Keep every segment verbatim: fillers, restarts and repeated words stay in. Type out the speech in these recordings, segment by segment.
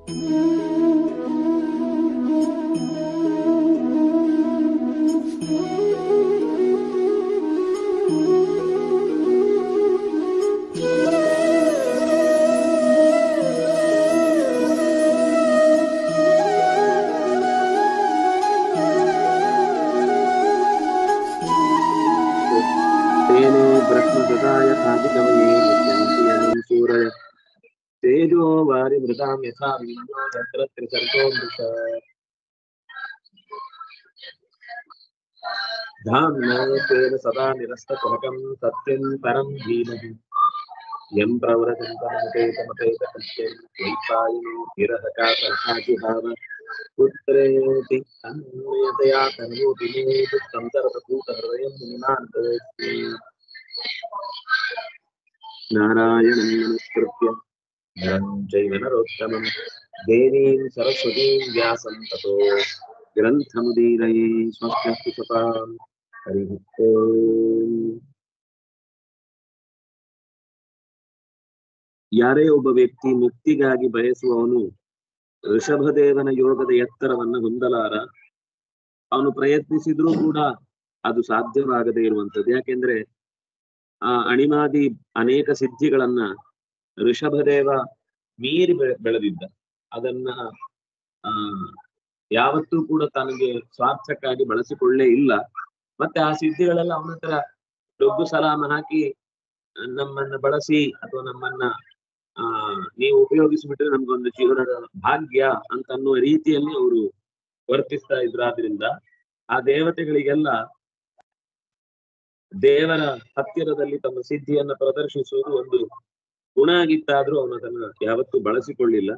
तेजो वारि मृतां यथा विनिमयो यत्र त्रिसर्गो मृषा धाम्ना स्वेन सदा निरस्तकुहकं सत्यं परं धीमहि यं प्रव्रजन्तमनुपेतमपेतकृत्यं वैपायनो विरहकातर्हाजिहाव पुत्रेति अन्मयतया तनयोऽपि मे दुःखं तरतभूतहृदयं मुनिमान्तोऽस्मि नारायणं नमस्कृत्य नरं चैव नरोत्तमं देवीं सरस्वतीं व्यासं ततो ग्रन्थमुदीरये स्वस्ति सतां हरिः ओम्। ಯಾರೇ ಒಬ್ಬ ವ್ಯಕ್ತಿ ಮುಕ್ತಿಗಾಗಿ ಬಯಸುವವನು ಋಷಭದೇವನ ಯೋಗದ ಎತ್ತರವನ್ನು ಹೊಂದಲಾರ. ಅವನು ಪ್ರಯತ್ನಿಸಿದ್ರೂ ಕೂಡ ಅದು ಸಾಧ್ಯವಾಗದೇ ಇರುವಂಥದ್ದು. ಯಾಕೆಂದ್ರೆ ಆ ಅಣಿಮಾದಿ ಅನೇಕ ಸಿದ್ಧಿಗಳನ್ನ ಋಷಭದೇವ ಮೀರಿ ಬೆಳೆ ಬೆಳೆದಿದ್ದ ಅದನ್ನ ಆ ಯಾವತ್ತೂ ಕೂಡ ತನಗೆ ಸ್ವಾರ್ಥಕ್ಕಾಗಿ ಬಳಸಿಕೊಳ್ಳೇ ಇಲ್ಲ. ಮತ್ತೆ ಆ ಸಿದ್ಧಿಗಳೆಲ್ಲ ಅವನ ಹತ್ರ ಡೊಗ್ಗು ಸಲಾಮ ಹಾಕಿ ನಮ್ಮನ್ನ ಬಳಸಿ ಅಥವಾ ನಮ್ಮನ್ನ ಆ ನೀವು ಉಪಯೋಗಿಸಿಬಿಟ್ರೆ ನಮ್ಗೊಂದು ಜೀವನದ ಭಾಗ್ಯ ಅಂತ ಅನ್ನುವ ರೀತಿಯಲ್ಲಿ ಅವರು ವರ್ತಿಸ್ತಾ ಇದ್ರಾದ್ರಿಂದ ಆ ದೇವತೆಗಳಿಗೆಲ್ಲ ದೇವರ ಹತ್ತಿರದಲ್ಲಿ ತಮ್ಮ ಸಿದ್ಧಿಯನ್ನ ಪ್ರದರ್ಶಿಸುವುದು ಒಂದು ಗುಣ ಆಗಿತ್ತಾದ್ರೂ ಅವನು ಅದನ್ನ ಯಾವತ್ತೂ ಬಳಸಿಕೊಳ್ಳಿಲ್ಲ.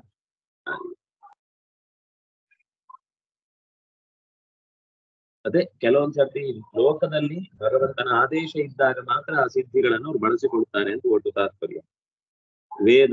ಅದೇ ಕೆಲವೊಂದ್ ಸರ್ತಿ ಲೋಕದಲ್ಲಿ ಭಗವಂತನ ಆದೇಶ ಇದ್ದಾಗ ಮಾತ್ರ ಆ ಸಿದ್ಧಿಗಳನ್ನು ಅವ್ರು ಬಳಸಿಕೊಳ್ತಾರೆ ಅಂತ ಒಟ್ಟು ತಾತ್ಪರ್ಯ. ವೇದ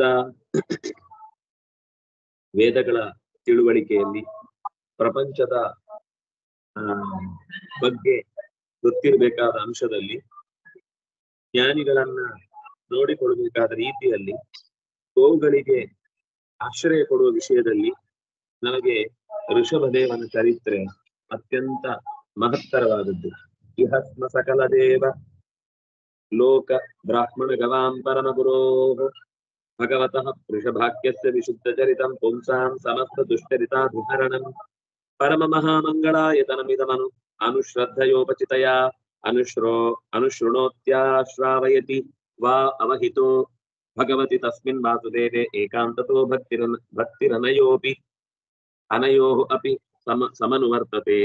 ವೇದಗಳ ತಿಳುವಳಿಕೆಯಲ್ಲಿ ಪ್ರಪಂಚದ ಆ ಬಗ್ಗೆ ಗೊತ್ತಿರಬೇಕಾದ ಅಂಶದಲ್ಲಿ ಜ್ಞಾನಿಗಳನ್ನ ನೋಡಿಕೊಳ್ಬೇಕಾದ ರೀತಿಯಲ್ಲಿ ಗೋವುಗಳಿಗೆ ಆಶ್ರಯ ಕೊಡುವ ವಿಷಯದಲ್ಲಿ ನಮಗೆ ಋಷಭದೇವನ ಚರಿತ್ರೆ ಅತ್ಯಂತ ಮಹತ್ತರವಾದದ್ದು. ಇಹಸ್ಮ ಸಕಲ ದೇವ ಲೋಕ ಬ್ರಾಹ್ಮಣ ಗವಾಂ ಪರಮ ಗುರೋ ಭಗವತಃ ವೃಷಭಾಕ್ಯಸ್ಯ ವಿಶುದ್ಧ ಚರಿತಂ ಪುಂಸಾಂ ಸಮಸ್ತ ದುಶ್ಚರಿತಾಭಿಹರಣಂ ಪರಮ ಮಹಾಮಂಗಳಾಯತನಮಿದಮನು ಅನುಶ್ರದ್ಧಯೋಪಚಿತಯ ಅನುಶ್ರೋ ಅನುಶೃಣೋತ್ಯಾಶ್ರಾವಯತಿ ವಾ ಅವಹಿತೋ ಭಗವತಿ ತಸ್ಮಿನ್ ವಾಸುದೇವೆ ಏಕಾಂತತೋ ಭಕ್ತಿರನ ಭಕ್ತಿರನಯೋಪಿ ಅನಯೋ ಅಪಿ ಸಮ ಸಮನುವರ್ತತೆ.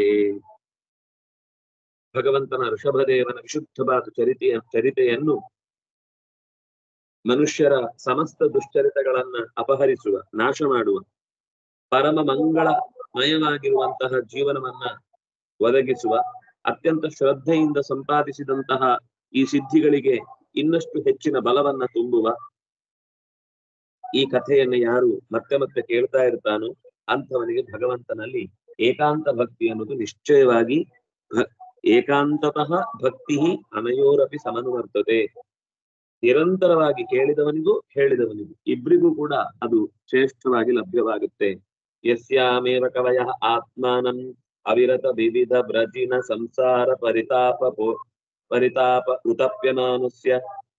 ಭಗವಂತನ ಋಷಭದೇವನ ವಿಶುದ್ಧವಾದ ಚರಿತೆಯ ಚರಿತೆಯನ್ನು ಮನುಷ್ಯರ ಸಮಸ್ತ ದುಶ್ಚರಿತಗಳನ್ನ ಅಪಹರಿಸುವ ನಾಶ ಮಾಡುವ ಪರಮ ಮಂಗಳಮಯವಾಗಿರುವಂತಹ ಜೀವನವನ್ನ ಒದಗಿಸುವ ಅತ್ಯಂತ ಶ್ರದ್ಧೆಯಿಂದ ಸಂಪಾದಿಸಿದಂತಹ ಈ ಸಿದ್ಧಿಗಳಿಗೆ ಇನ್ನಷ್ಟು ಹೆಚ್ಚಿನ ಬಲವನ್ನ ತುಂಬುವ ಈ ಕಥೆಯನ್ನ ಯಾರು ಮತ್ತೆ ಮತ್ತೆ ಕೇಳ್ತಾ ಇರ್ತಾನೋ ಅಂಥವನಿಗೆ ಭಗವಂತನಲ್ಲಿ ಏಕಾಂತ ಭಕ್ತಿ ಅನ್ನೋದು ನಿಶ್ಚಯವಾಗಿ ಏಕಾಂತತಃ ಭಕ್ತಿ ಅನಯೋರಪಿ ಸಮನುವರ್ತತೆ. ನಿರಂತರವಾಗಿ ಕೇಳಿದವನಿಗೂ ಹೇಳಿದವನಿಗೂ ಇಬ್ಬರಿಗೂ ಕೂಡ ಅದು ಶ್ರೇಷ್ಠವಾಗಿ ಲಭ್ಯವಾಗುತ್ತೆ. ಯಸ್ಯಾಮೇವ ಕವಯಃ ಆತ್ಮಾನಂ ಅವಿರತ ವಿವಿಧ ಬ್ರಜಿನ ಸಂಸಾರ ಪರಿತಾಪ ಪರಿತಾಪ ಉತಪ್ಯಮಾನಸ್ಯ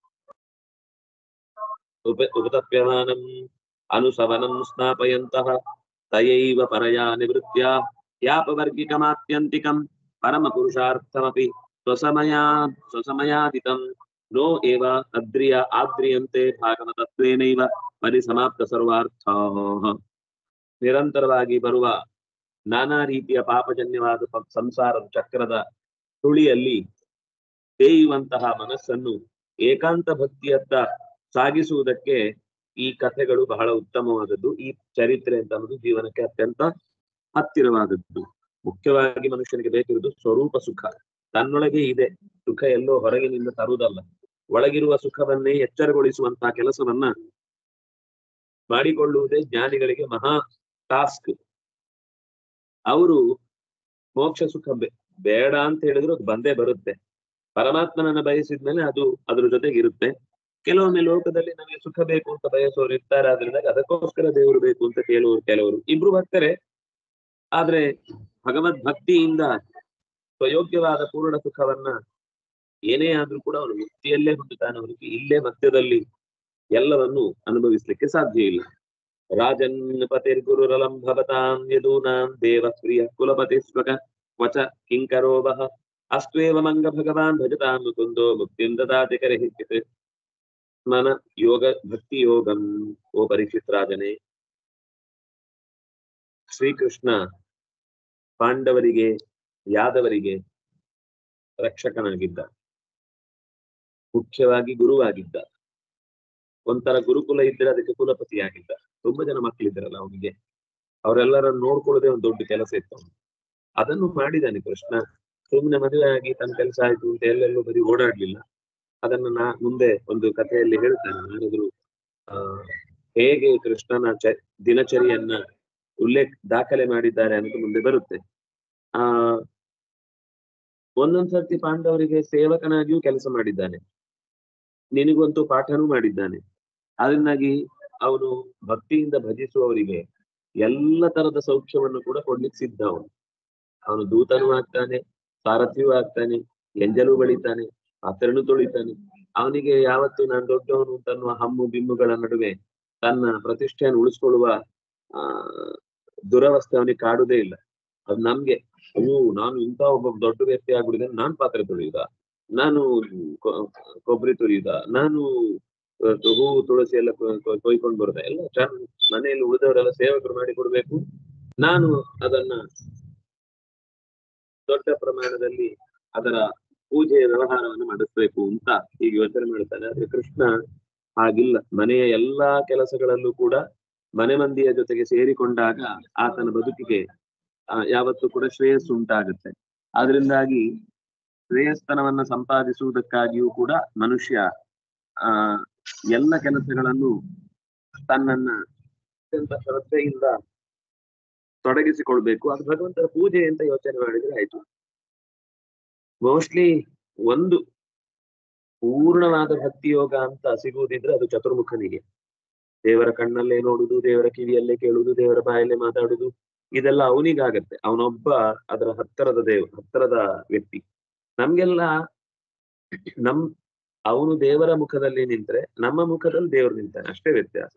ಉಪ ಉಪತಪ್ಯಮಾನಂ ಅನುಸವನಂ ಸ್ನಾಪಯಂತಃ ತಯೈವ ಪರಯಾ ನಿವೃತ್ಯ ಯಾಪವರ್ಗಿಕಮಾತ್ಯಂತಿಕಂ ಪರಮ ಪುರುಷಾರ್ಥಮಪಿ ಸ್ವಸಮಯಾ ಸ್ವಸಮಯಾದಿತಂ ನೋ ಏವ ಅದ್ರಿಯ ಆದ್ರಿಯಂತೆ ಭಾಗವತತ್ವೇನೈವ ಪರಿಸಮಾಪ್ತ ಸರ್ವಾರ್ಥಾಃ. ನಿರಂತರವಾಗಿ ಬರುವ ನಾನಾ ರೀತಿಯ ಪಾಪಜನ್ಯವಾದ ಸಂಸಾರದ ಚಕ್ರದ ತುಳಿಯಲ್ಲಿ ತೇಯುವಂತಹ ಮನಸ್ಸನ್ನು ಏಕಾಂತ ಭಕ್ತಿಯತ್ತ ಸಾಗಿಸುವುದಕ್ಕೆ ಈ ಕಥೆಗಳು ಬಹಳ ಉತ್ತಮವಾದದ್ದು. ಈ ಚರಿತ್ರೆ ಅಂತ ಅನ್ನೋದು ಜೀವನಕ್ಕೆ ಅತ್ಯಂತ ಹತ್ತಿರವಾದದ್ದು. ಮುಖ್ಯವಾಗಿ ಮನುಷ್ಯನಿಗೆ ಬೇಕಿರುವುದು ಸ್ವರೂಪ ಸುಖ. ತನ್ನೊಳಗೆ ಇದೆ ಸುಖ, ಎಲ್ಲೋ ಹೊರಗಿನಿಂದ ತರುವುದಲ್ಲ. ಒಳಗಿರುವ ಸುಖವನ್ನೇ ಎಚ್ಚರಗೊಳಿಸುವಂತಹ ಕೆಲಸವನ್ನ ಮಾಡಿಕೊಳ್ಳುವುದೇ ಜ್ಞಾನಿಗಳಿಗೆ ಮಹಾ ಟಾಸ್ಕ್. ಅವರು ಮೋಕ್ಷ ಸುಖ ಬೇಡ ಅಂತ ಹೇಳಿದ್ರು ಅದು ಬಂದೇ ಬರುತ್ತೆ. ಪರಮಾತ್ಮನನ್ನ ಬಯಸಿದ್ಮೇಲೆ ಅದು ಅದ್ರ ಜೊತೆಗೆ ಇರುತ್ತೆ. ಕೆಲವೊಮ್ಮೆ ಲೋಕದಲ್ಲಿ ನಮಗೆ ಸುಖ ಬೇಕು ಅಂತ ಬಯಸೋರು ಇರ್ತಾರೆ, ಆದ್ರಿಂದ ಅದಕ್ಕೋಸ್ಕರ ದೇವರು ಬೇಕು ಅಂತ ಕೇಳುವರು ಕೆಲವರು. ಇಬ್ರು ಬರ್ತಾರೆ. ಆದ್ರೆ ಭಗವದ್ ಭಕ್ತಿಯಿಂದ ಸ್ವಯೋಗ್ಯವಾದ ಪೂರ್ಣ ಸುಖವನ್ನ ಏನೇ ಆದ್ರೂ ಕೂಡ ಅವನು ಮುಕ್ತಿಯಲ್ಲೇ ಹೊಂದುತ್ತಾನೆ ಅವನಿಗೆ ಇಲ್ಲೇ ಮಧ್ಯದಲ್ಲಿ ಎಲ್ಲವನ್ನು ಅನುಭವಿಸ್ಲಿಕ್ಕೆ ಸಾಧ್ಯ ಇಲ್ಲ. ರಾಜನ್ ಪತಿರ್ಗುರುರಲಂ ಭವತಾಂ ಯದೂನಾಂ ದೇವ ಪ್ರಿಯ ಕುಲಪತಿ ಸ್ವಗ ವಚ ಕಿಂಕರೋಭಃ ಅಸ್ತ್ವೇವ ಮಂಗ ಭಗವಾನ್ ಭಜತಾಂ ಮುಕುಂದೋ ಮುಕ್ತಿಂ ದದಾತಿ ಕರಿಹಿತ್ ಮನ ಯೋಗ ಭಕ್ತಿ ಯೋಗಂ. ಓ ಪರೀಕ್ಷಿತ್ ರಾಜನೇ, ಶ್ರೀಕೃಷ್ಣ ಪಾಂಡವರಿಗೆ ಯಾದವರಿಗೆ ರಕ್ಷಕನಾಗಿದ್ದ, ಮುಖ್ಯವಾಗಿ ಗುರುವಾಗಿದ್ದ. ಒಂಥರ ಗುರುಕುಲ ಇದ್ರೆ ಅದಕ್ಕೆ ಕುಲಪತಿಯಾಗಿದ್ದ. ತುಂಬಾ ಜನ ಮಕ್ಕಳಿದ್ರಲ್ಲ ಅವನಿಗೆ, ಅವರೆಲ್ಲರನ್ನು ನೋಡ್ಕೊಳ್ಳೋದೇ ಒಂದು ದೊಡ್ಡ ಕೆಲಸ ಇತ್ತು. ಅದನ್ನು ಮಾಡಿದ್ದಾನೆ ಕೃಷ್ಣ. ಸುಮ್ಮನೆ ಮದುವೆ ಆಗಿ ತನ್ನ ಕೆಲಸ ಆಯ್ತು ಅಂತ ಎಲ್ಲೆಲ್ಲೂ ಬರೀ ಓಡಾಡ್ಲಿಲ್ಲ. ಅದನ್ನು ನಾ ಮುಂದೆ ಒಂದು ಕಥೆಯಲ್ಲಿ ಹೇಳ್ತಾನೆ. ನಾನಾದ್ರು ಆ ಹೇಗೆ ಕೃಷ್ಣನ ಚ ದಿನಚರಿಯನ್ನ ಉಲ್ಲೇಖ ದಾಖಲೆ ಮಾಡಿದ್ದಾರೆ ಅಂತ ಮುಂದೆ ಬರುತ್ತೆ. ಆ ಒಂದೊಂದ್ಸರ್ತಿ ಪಾಂಡವರಿಗೆ ಸೇವಕನಾಗಿಯೂ ಕೆಲಸ ಮಾಡಿದ್ದಾನೆ, ನಿನಗಂತೂ ಪಾಠನೂ ಮಾಡಿದ್ದಾನೆ. ಅದರಿಂದಾಗಿ ಅವನು ಭಕ್ತಿಯಿಂದ ಭಜಿಸುವವರಿಗೆ ಎಲ್ಲ ತರದ ಸೌಖ್ಯವನ್ನು ಕೂಡ ಕೊಡ್ಲಿಕ್ಕೆ ಸಿದ್ಧ. ಅವನು ಅವನು ದೂತನೂ ಆಗ್ತಾನೆ, ಸಾರಥಿಯೂ ಆಗ್ತಾನೆ, ಎಂಜಲು ಬಳಿತಾನೆ, ಪಾತ್ರನು ತೊಳಿತಾನೆ. ಅವನಿಗೆ ಯಾವತ್ತು ನಾನು ದೊಡ್ಡವನು ತನ್ನುವ ಹಮ್ಮು ಬಿಮ್ಮುಗಳ ನಡುವೆ ತನ್ನ ಪ್ರತಿಷ್ಠೆಯನ್ನು ಉಳಿಸ್ಕೊಳ್ಳುವ ಆ ದುರವಸ್ಥೆ ಅವನಿಗೆ ಕಾಡುವುದೇ ಇಲ್ಲ. ಅದು ನಮ್ಗೆ, ಅಯ್ಯೋ ನಾನು ಇಂಥ ಒಬ್ಬ ದೊಡ್ಡ ವ್ಯಕ್ತಿ ಆಗ್ಬಿಡಿದ್ರೆ ನಾನ್ ಪಾತ್ರೆ ತೊಳೆಯುದ, ನಾನು ಕೊಬ್ಬರಿ ತುರಿಯುದ, ನಾನು ಹೂ ತುಳಸಿ ಎಲ್ಲ ಕೊಯ್ಕೊಂಡು ಬರುದ, ಎಲ್ಲ ಚೆನ್ನ ಮನೆಯಲ್ಲಿ ಉಳಿದವರೆಲ್ಲ ಸೇವಕರು ಮಾಡಿ ಕೊಡ್ಬೇಕು, ನಾನು ಅದನ್ನ ದೊಡ್ಡ ಪ್ರಮಾಣದಲ್ಲಿ ಅದರ ಪೂಜೆಯ ವ್ಯವಹಾರವನ್ನು ಮಾಡಿಸ್ಬೇಕು ಅಂತ ಹೀಗೆ ಯೋಚನೆ ಮಾಡ್ತಾನೆ. ಆದ್ರೆ ಕೃಷ್ಣ ಹಾಗಿಲ್ಲ. ಮನೆಯ ಎಲ್ಲಾ ಕೆಲಸಗಳಲ್ಲೂ ಕೂಡ ಮನೆ ಮಂದಿಯ ಜೊತೆಗೆ ಸೇರಿಕೊಂಡಾಗ ಆತನ ಬದುಕಿಗೆ ಆ ಯಾವತ್ತೂ ಕೂಡ ಶ್ರೇಯಸ್ಸು ಉಂಟಾಗುತ್ತೆ. ಆದ್ರಿಂದಾಗಿ ಶ್ರೇಯಸ್ಥನವನ್ನ ಸಂಪಾದಿಸುವುದಕ್ಕಾಗಿಯೂ ಕೂಡ ಮನುಷ್ಯ ಆ ಎಲ್ಲ ಕೆಲಸಗಳನ್ನು ತನ್ನನ್ನ ಅತ್ಯಂತ ಶ್ರದ್ಧೆಯಿಂದ ತೊಡಗಿಸಿಕೊಳ್ಬೇಕು. ಅದು ಭಗವಂತನ ಪೂಜೆ ಅಂತ ಯೋಚನೆ ಮಾಡಿದ್ರೆ ಆಯ್ತು. ಮೋಸ್ಟ್ಲಿ ಒಂದು ಪೂರ್ಣವಾದ ಭಕ್ತಿ ಯೋಗ ಅಂತ ಸಿಗುವುದಿದ್ರೆ ಅದು ಚತುರ್ಮುಖನಿಗೆ. ದೇವರ ಕಣ್ಣಲ್ಲೇ ನೋಡುದು, ದೇವರ ಕಿವಿಯಲ್ಲೇ ಕೇಳುವುದು, ದೇವರ ಬಾಯಲ್ಲೇ ಮಾತಾಡುದು, ಇದೆಲ್ಲ ಅವನಿಗಾಗತ್ತೆ. ಅವನೊಬ್ಬ ಅದರ ಹತ್ತರದ ದೇವ ಹತ್ತರದ ವ್ಯಕ್ತಿ. ನಮ್ಗೆಲ್ಲ ನಮ್ ಅವನು ದೇವರ ಮುಖದಲ್ಲಿ ನಿಂತ್ರೆ ನಮ್ಮ ಮುಖದಲ್ಲಿ ದೇವರು ನಿಂತಾನೆ, ಅಷ್ಟೇ ವ್ಯತ್ಯಾಸ.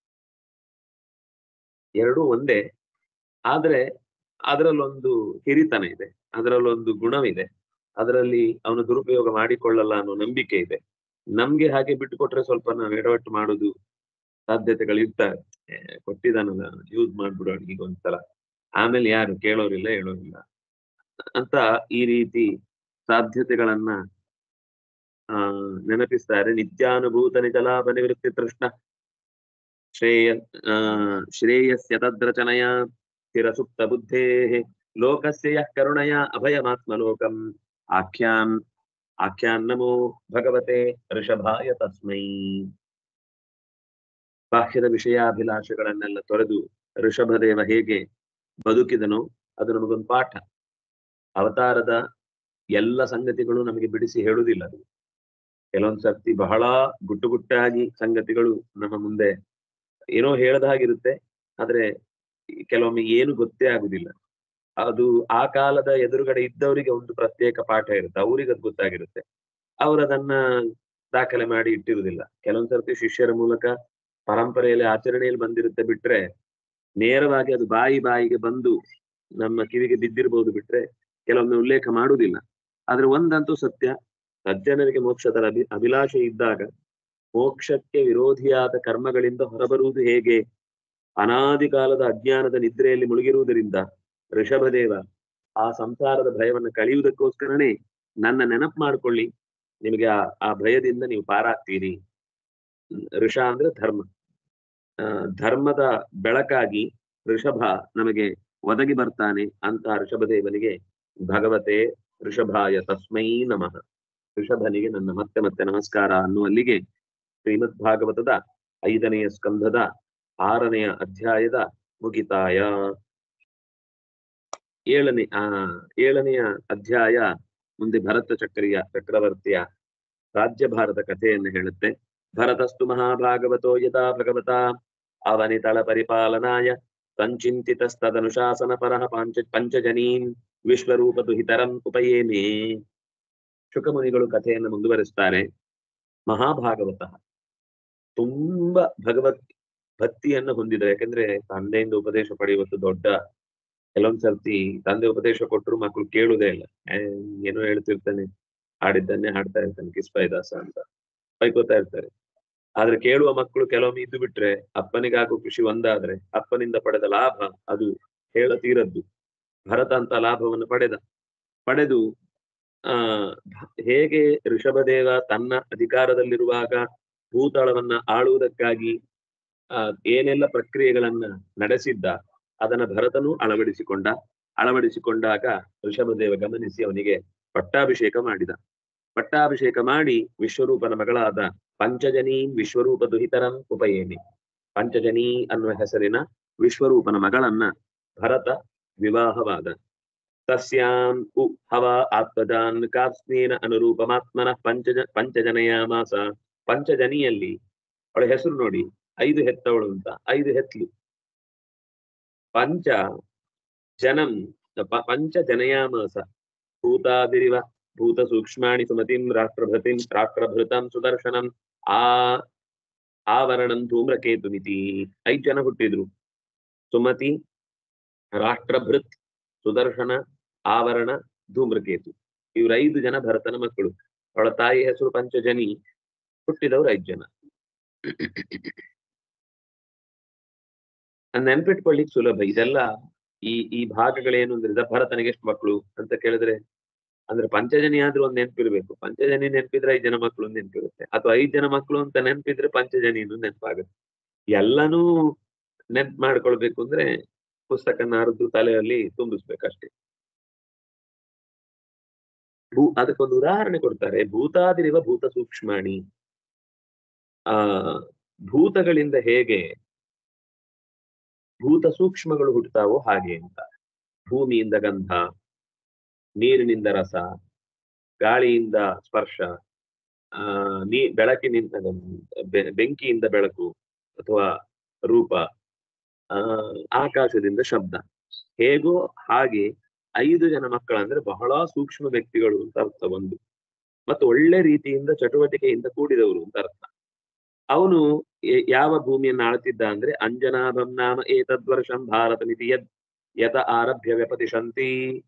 ಎರಡೂ ಒಂದೇ. ಆದ್ರೆ ಅದರಲ್ಲೊಂದು ಹಿರಿತನ ಇದೆ, ಅದರಲ್ಲೊಂದು ಗುಣವಿದೆ, ಅದರಲ್ಲಿ ಅವನು ದುರುಪಯೋಗ ಮಾಡಿಕೊಳ್ಳಲ್ಲ ಅನ್ನೋ ನಂಬಿಕೆ ಇದೆ. ನಮ್ಗೆ ಹಾಗೆ ಬಿಟ್ಟುಕೊಟ್ರೆ ಸ್ವಲ್ಪ ನಾವು ಎಡವಟ್ಟು ಮಾಡುದು ಸಾಧ್ಯತೆಗಳಿರ್ತಾರೆ. ಕೊಟ್ಟಿದ್ದಾನಲ್ಲ ಯೂಸ್ ಮಾಡ್ಬಿಡು ಅಡ್ಗಿಗೆ ಒಂದ್ಸಲ, ಆಮೇಲೆ ಯಾರು ಕೇಳೋರಿಲ್ಲ ಹೇಳೋರಿಲ್ಲ ಅಂತ ಈ ರೀತಿ ಸಾಧ್ಯತೆಗಳನ್ನ ಆ ನೆನಪಿಸ್ತಾರೆ. ನಿತ್ಯಾನುಭೂತ ನಿಜಲಾಭ ನಿವೃತ್ತಿ ತೃಷ್ಣ ಶ್ರೇಯ ಆ ಶ್ರೇಯಸ್ಯ ತದ್ರಚನಯ ಸ್ಥಿರಸುಪ್ತ ಬುದ್ಧೇ ಲೋಕಸ್ಯ ಯಃ ಕರುಣಯ ಅಭಯಮಾತ್ಮಲೋಕಂ ಆಖ್ಯಾನ್ ಆಖ್ಯಾನ್ ನಮೋ ಭಗವತೆ ಋಷಭಾಯ ತಸ್ಮೈ. ಬಾಹ್ಯದ ವಿಷಯಾಭಿಲಾಷೆಗಳನ್ನೆಲ್ಲ ತೊರೆದು ಋಷಭದೇವ ಹೇಗೆ ಬದುಕಿದನೋ ಅದು ನಮಗೊಂದು ಪಾಠ. ಅವತಾರದ ಎಲ್ಲ ಸಂಗತಿಗಳು ನಮಗೆ ಬಿಡಿಸಿ ಹೇಳುವುದಿಲ್ಲ. ಅದು ಕೆಲವೊಂದ್ ಸರ್ತಿ ಬಹಳ ಗುಟ್ಟು ಗುಟ್ಟಾಗಿ ಸಂಗತಿಗಳು ನಮ್ಮ ಮುಂದೆ ಏನೋ ಹೇಳದ ಹಾಗಿರುತ್ತೆ, ಆದ್ರೆ ಕೆಲವೊಮ್ಮೆ ಏನು ಗೊತ್ತೇ ಆಗುದಿಲ್ಲ. ಅದು ಆ ಕಾಲದ ಎದುರುಗಡೆ ಇದ್ದವರಿಗೆ ಒಂದು ಪ್ರತ್ಯೇಕ ಪಾಠ ಇರುತ್ತೆ, ಅವ್ರಿಗೆ ಅದು ಗೊತ್ತಾಗಿರುತ್ತೆ, ಅವರದನ್ನ ದಾಖಲೆ ಮಾಡಿ ಇಟ್ಟಿರುವುದಿಲ್ಲ. ಕೆಲವೊಂದ್ ಸರ್ತಿ ಶಿಷ್ಯರ ಮೂಲಕ ಪರಂಪರೆಯಲ್ಲಿ ಆಚರಣೆಯಲ್ಲಿ ಬಂದಿರುತ್ತೆ, ಬಿಟ್ರೆ ನೇರವಾಗಿ ಅದು ಬಾಯಿ ಬಾಯಿಗೆ ಬಂದು ನಮ್ಮ ಕಿವಿಗೆ ಬಿದ್ದಿರ್ಬೋದು, ಬಿಟ್ರೆ ಕೆಲವೊಮ್ಮೆ ಉಲ್ಲೇಖ ಮಾಡುವುದಿಲ್ಲ. ಆದ್ರೆ ಒಂದಂತೂ ಸತ್ಯ, ಸಜ್ಜನರಿಗೆ ಮೋಕ್ಷದ ಅಭಿ ಅಭಿಲಾಷೆ ಇದ್ದಾಗ ಮೋಕ್ಷಕ್ಕೆ ವಿರೋಧಿಯಾದ ಕರ್ಮಗಳಿಂದ ಹೊರಬರುವುದು ಹೇಗೆ? ಅನಾದಿ ಕಾಲದ ಅಜ್ಞಾನದ ನಿದ್ರೆಯಲ್ಲಿ ಮುಳುಗಿರುವುದರಿಂದ ಋಷಭದೇವ ಆ ಸಂಸಾರದ ಭಯವನ್ನು ಕಳೆಯುವುದಕ್ಕೋಸ್ಕರನೇ ನನ್ನ ನೆನಪು ಮಾಡ್ಕೊಳ್ಳಿ, ನಿಮಗೆ ಆ ಆ ಭಯದಿಂದ ನೀವು ಪಾರಾಗ್ತೀರಿ. ಋಷ ಅಂದ್ರೆ ಧರ್ಮ, ಆ ಧರ್ಮದ ಬೆಳಕಾಗಿ ಋಷಭ ನಮಗೆ ಒದಗಿ ಬರ್ತಾನೆ ಅಂತ ಋಷಭದೇವನಿಗೆ ಭಗವತೆ ಋಷಭಾಯ ತಸ್ಮೈ ನಮಃ, ಋಷಭನಿಗೆ ನನ್ನ ಮತ್ತೆ ಮತ್ತೆ ನಮಸ್ಕಾರ ಅನ್ನುವಲ್ಲಿಗೆ ಶ್ರೀಮದ್ ಭಾಗವತದ ಐದನೆಯ ಸ್ಕಂಧದ ಆರನೆಯ ಅಧ್ಯಾಯದ ಮುಗಿತಾಯ. ಏಳನೇ ಆ ಏಳನೆಯ ಅಧ್ಯಾಯ ಮುಂದೆ ಭರತ ಚಕ್ರಿಯ ಚಕ್ರವರ್ತಿಯ ರಾಜ್ಯಭಾರದ ಕಥೆಯನ್ನು ಹೇಳುತ್ತೆ. ಭರತಸ್ತು ಮಹಾಭಾಗವತೋ ಯಥಾ ಭಗವತಾ ಅವನಿತಳ ಪರಿಪಾಲನಾಯ ಸಂಚಿಂತಿತಸ್ತದನುಶಾಸನ ಪರಃ ಪಂಚ ಪಂಚಜನೀಂ ವಿಶ್ವರೂಪ ದುಹಿತರಂ ಉಪಯೇಮೇ. ಶುಕಮುನಿಗಳು ಕಥೆಯನ್ನು ಮುಂದುವರಿಸ್ತಾರೆ. ಮಹಾಭಾಗವತ ತುಂಬಾ ಭಗವತ್ ಭಕ್ತಿಯನ್ನು ಹೊಂದಿದ, ಯಾಕಂದ್ರೆ ತಂದೆಯಿಂದ ಉಪದೇಶ ಪಡೆಯುವುದು ದೊಡ್ಡ. ಕೆಲವೊಂದ್ ಸರ್ತಿ ತಂದೆ ಉಪದೇಶ ಕೊಟ್ಟರು ಮಕ್ಕಳು ಕೇಳುವುದೇ ಇಲ್ಲ, ಏನೋ ಹೇಳ್ತಿರ್ತಾನೆ, ಹಾಡಿದ್ದನ್ನೇ ಹಾಡ್ತಾ ಇರ್ತಾನೆ ಕಿಸ್ಪಾಯಿದಾಸ ಅಂತ ಬೈಕೋತಾ ಇರ್ತಾರೆ. ಆದ್ರೆ ಕೇಳುವ ಮಕ್ಕಳು ಕೆಲವೊಮ್ಮೆ ಇದ್ದು ಬಿಟ್ರೆ ಅಪ್ಪನಿಗಾಗೋ ಖುಷಿ ಒಂದಾದ್ರೆ ಅಪ್ಪನಿಂದ ಪಡೆದ ಲಾಭ ಅದು ಹೇಳತೀರದ್ದು. ಭರತ ಅಂತ ಲಾಭವನ್ನು ಪಡೆದ ಪಡೆದು ಆ ಹೇಗೆ ಋಷಭದೇವ ತನ್ನ ಅಧಿಕಾರದಲ್ಲಿರುವಾಗ ಭೂತಳವನ್ನ ಆಳುವುದಕ್ಕಾಗಿ ಆ ಏನೆಲ್ಲ ಪ್ರಕ್ರಿಯೆಗಳನ್ನ ನಡೆಸಿದ್ದ ಅದನ್ನ ಭರತನು ಅಳವಡಿಸಿಕೊಂಡ. ಅಳವಡಿಸಿಕೊಂಡಾಗ ಋಷಭದೇವ ಗಮನಿಸಿ ಅವನಿಗೆ ಪಟ್ಟಾಭಿಷೇಕ ಮಾಡಿದ. ಪಟ್ಟಾಭಿಷೇಕ ಮಾಡಿ ವಿಶ್ವರೂಪನ ಮಗಳಾದ ಪಂಚಜನೀ ವಿಶ್ವರೂಪ ದುಹಿತರಂ ಉಪಯೇಮಿ, ಪಂಚಜನೀ ಅನ್ನುವ ಹೆಸರಿನ ವಿಶ್ವರೂಪನ ಮಗಳನ್ನ ಭರತ ವಿವಾಹವಾದ. ತಸ್ಯಾಂ ಉ ಹವ ಆತ್ಮಜಾನ್ ಕಾಸ್ನೇನ ಅನುರೂಪಮಾತ್ಮನ ಪಂಚಜ ಪಂಚಜನಯಾಮಾಸ. ಪಂಚಜನಿಯಲ್ಲಿ ಅವಳ ಹೆಸರು ನೋಡಿ, ಐದು ಹೆತ್ತವಳು ಅಂತ, ಐದು ಹೆತ್ಲು. ಪಂಚ ಜನಂ ಪಂಚ ಜನಯಾಮಾಸ ಭೂತಾದಿರಿವ ಭೂತ ಸೂಕ್ಷ್ಮಾಣಿ ಸುಮತಿಂ ರಾಷ್ಟ್ರಭೃತಿಂ ರಾಷ್ಟ್ರಭೃತಂ ಸುದರ್ಶನಂ ಆ ಆವರಣಂ ಧೂಮ್ರಕೇತುಮಿತಿ. ಐದು ಜನ ಹುಟ್ಟಿದ್ರು. ಸುಮತಿ, ರಾಷ್ಟ್ರಭೃತ್, ಸುದರ್ಶನ, ಆವರಣ, ಧೂಮ್ರಕೇತು. ಇವ್ರ ಐದು ಜನ ಭರತನ ಮಕ್ಕಳು. ಅವಳ ತಾಯಿ ಹೆಸರು ಪಂಚಜನಿ, ಹುಟ್ಟಿದವ್ರು ಐದು ಜನ. ನೆನ್ಪಿಟ್ಕೊಳ್ಳಿಕ್ ಸುಲಭ ಇದೆಲ್ಲ. ಈ ಈ ಭಾಗಗಳೇನು ಅಂದ್ರೆ ಭರತನಿಗೆ ಎಷ್ಟು ಮಕ್ಕಳು ಅಂತ ಕೇಳಿದ್ರೆ, ಅಂದ್ರೆ ಪಂಚಜನಿ ಆದ್ರೂ ಒಂದ್ ನೆನ್ಪಿರ್ಬೇಕು. ಪಂಚಜನಿ ನೆನ್ಪಿದ್ರೆ ಐದ್ ಜನ ಮಕ್ಕಳು ನೆನ್ಪಿರುತ್ತೆ, ಅಥವಾ ಐದ್ ಜನ ಮಕ್ಕಳು ಅಂತ ನೆನ್ಪಿದ್ರೆ ಪಂಚಜನಿನು ನೆನಪಾಗುತ್ತೆ. ಎಲ್ಲನೂ ನೆನ್ಪು ಮಾಡ್ಕೊಳ್ಬೇಕು ಅಂದ್ರೆ ಪುಸ್ತಕನ ಅರ್ದು ತಲೆಯಲ್ಲಿ ತುಂಬಿಸ್ಬೇಕಷ್ಟೇ. ಭೂ ಅದಕ್ಕೊಂದು ಉದಾಹರಣೆ ಕೊಡ್ತಾರೆ. ಭೂತಾದಿರಿವ ಭೂತ ಸೂಕ್ಷ್ಮಾಣಿ. ಆ ಭೂತಗಳಿಂದ ಹೇಗೆ ಭೂತ ಸೂಕ್ಷ್ಮಗಳು ಹುಟ್ಟುತ್ತಾವೋ ಹಾಗೆ ಅಂತ. ಭೂಮಿಯಿಂದ ಗಂಧ, ನೀರಿನಿಂದ ರಸ, ಗಾಳಿಯಿಂದ ಸ್ಪರ್ಶ, ಆ ನೀ ಬೆಳಕಿನಿಂದ ಬೆಂಕಿಯಿಂದ ಬೆಳಕು ಅಥವಾ ರೂಪ, ಆ ಆಕಾಶದಿಂದ ಶಬ್ದ. ಹೇಗೋ ಹಾಗೆ ಐದು ಜನ ಮಕ್ಕಳಂದ್ರೆ ಬಹಳ ಸೂಕ್ಷ್ಮ ವ್ಯಕ್ತಿಗಳು ಅಂತ ಅರ್ಥ ಒಂದು, ಮತ್ತು ಒಳ್ಳೆ ರೀತಿಯಿಂದ ಚಟುವಟಿಕೆಯಿಂದ ಕೂಡಿದವರು ಅಂತ ಅರ್ಥ. ಅವನು ಯಾವ ಭೂಮಿಯನ್ನ ಆಳ್ತಿದ್ದ ಅಂದ್ರೆ ಅಂಜನಾಭಂ ನಾಮ ಏತದ್ವರ್ಷಂ ಭಾರತ ಮಿತಿ ಯದ್ ಯತ ಆರಭ್ಯ ವ್ಯಪತಿಶಂತಿ.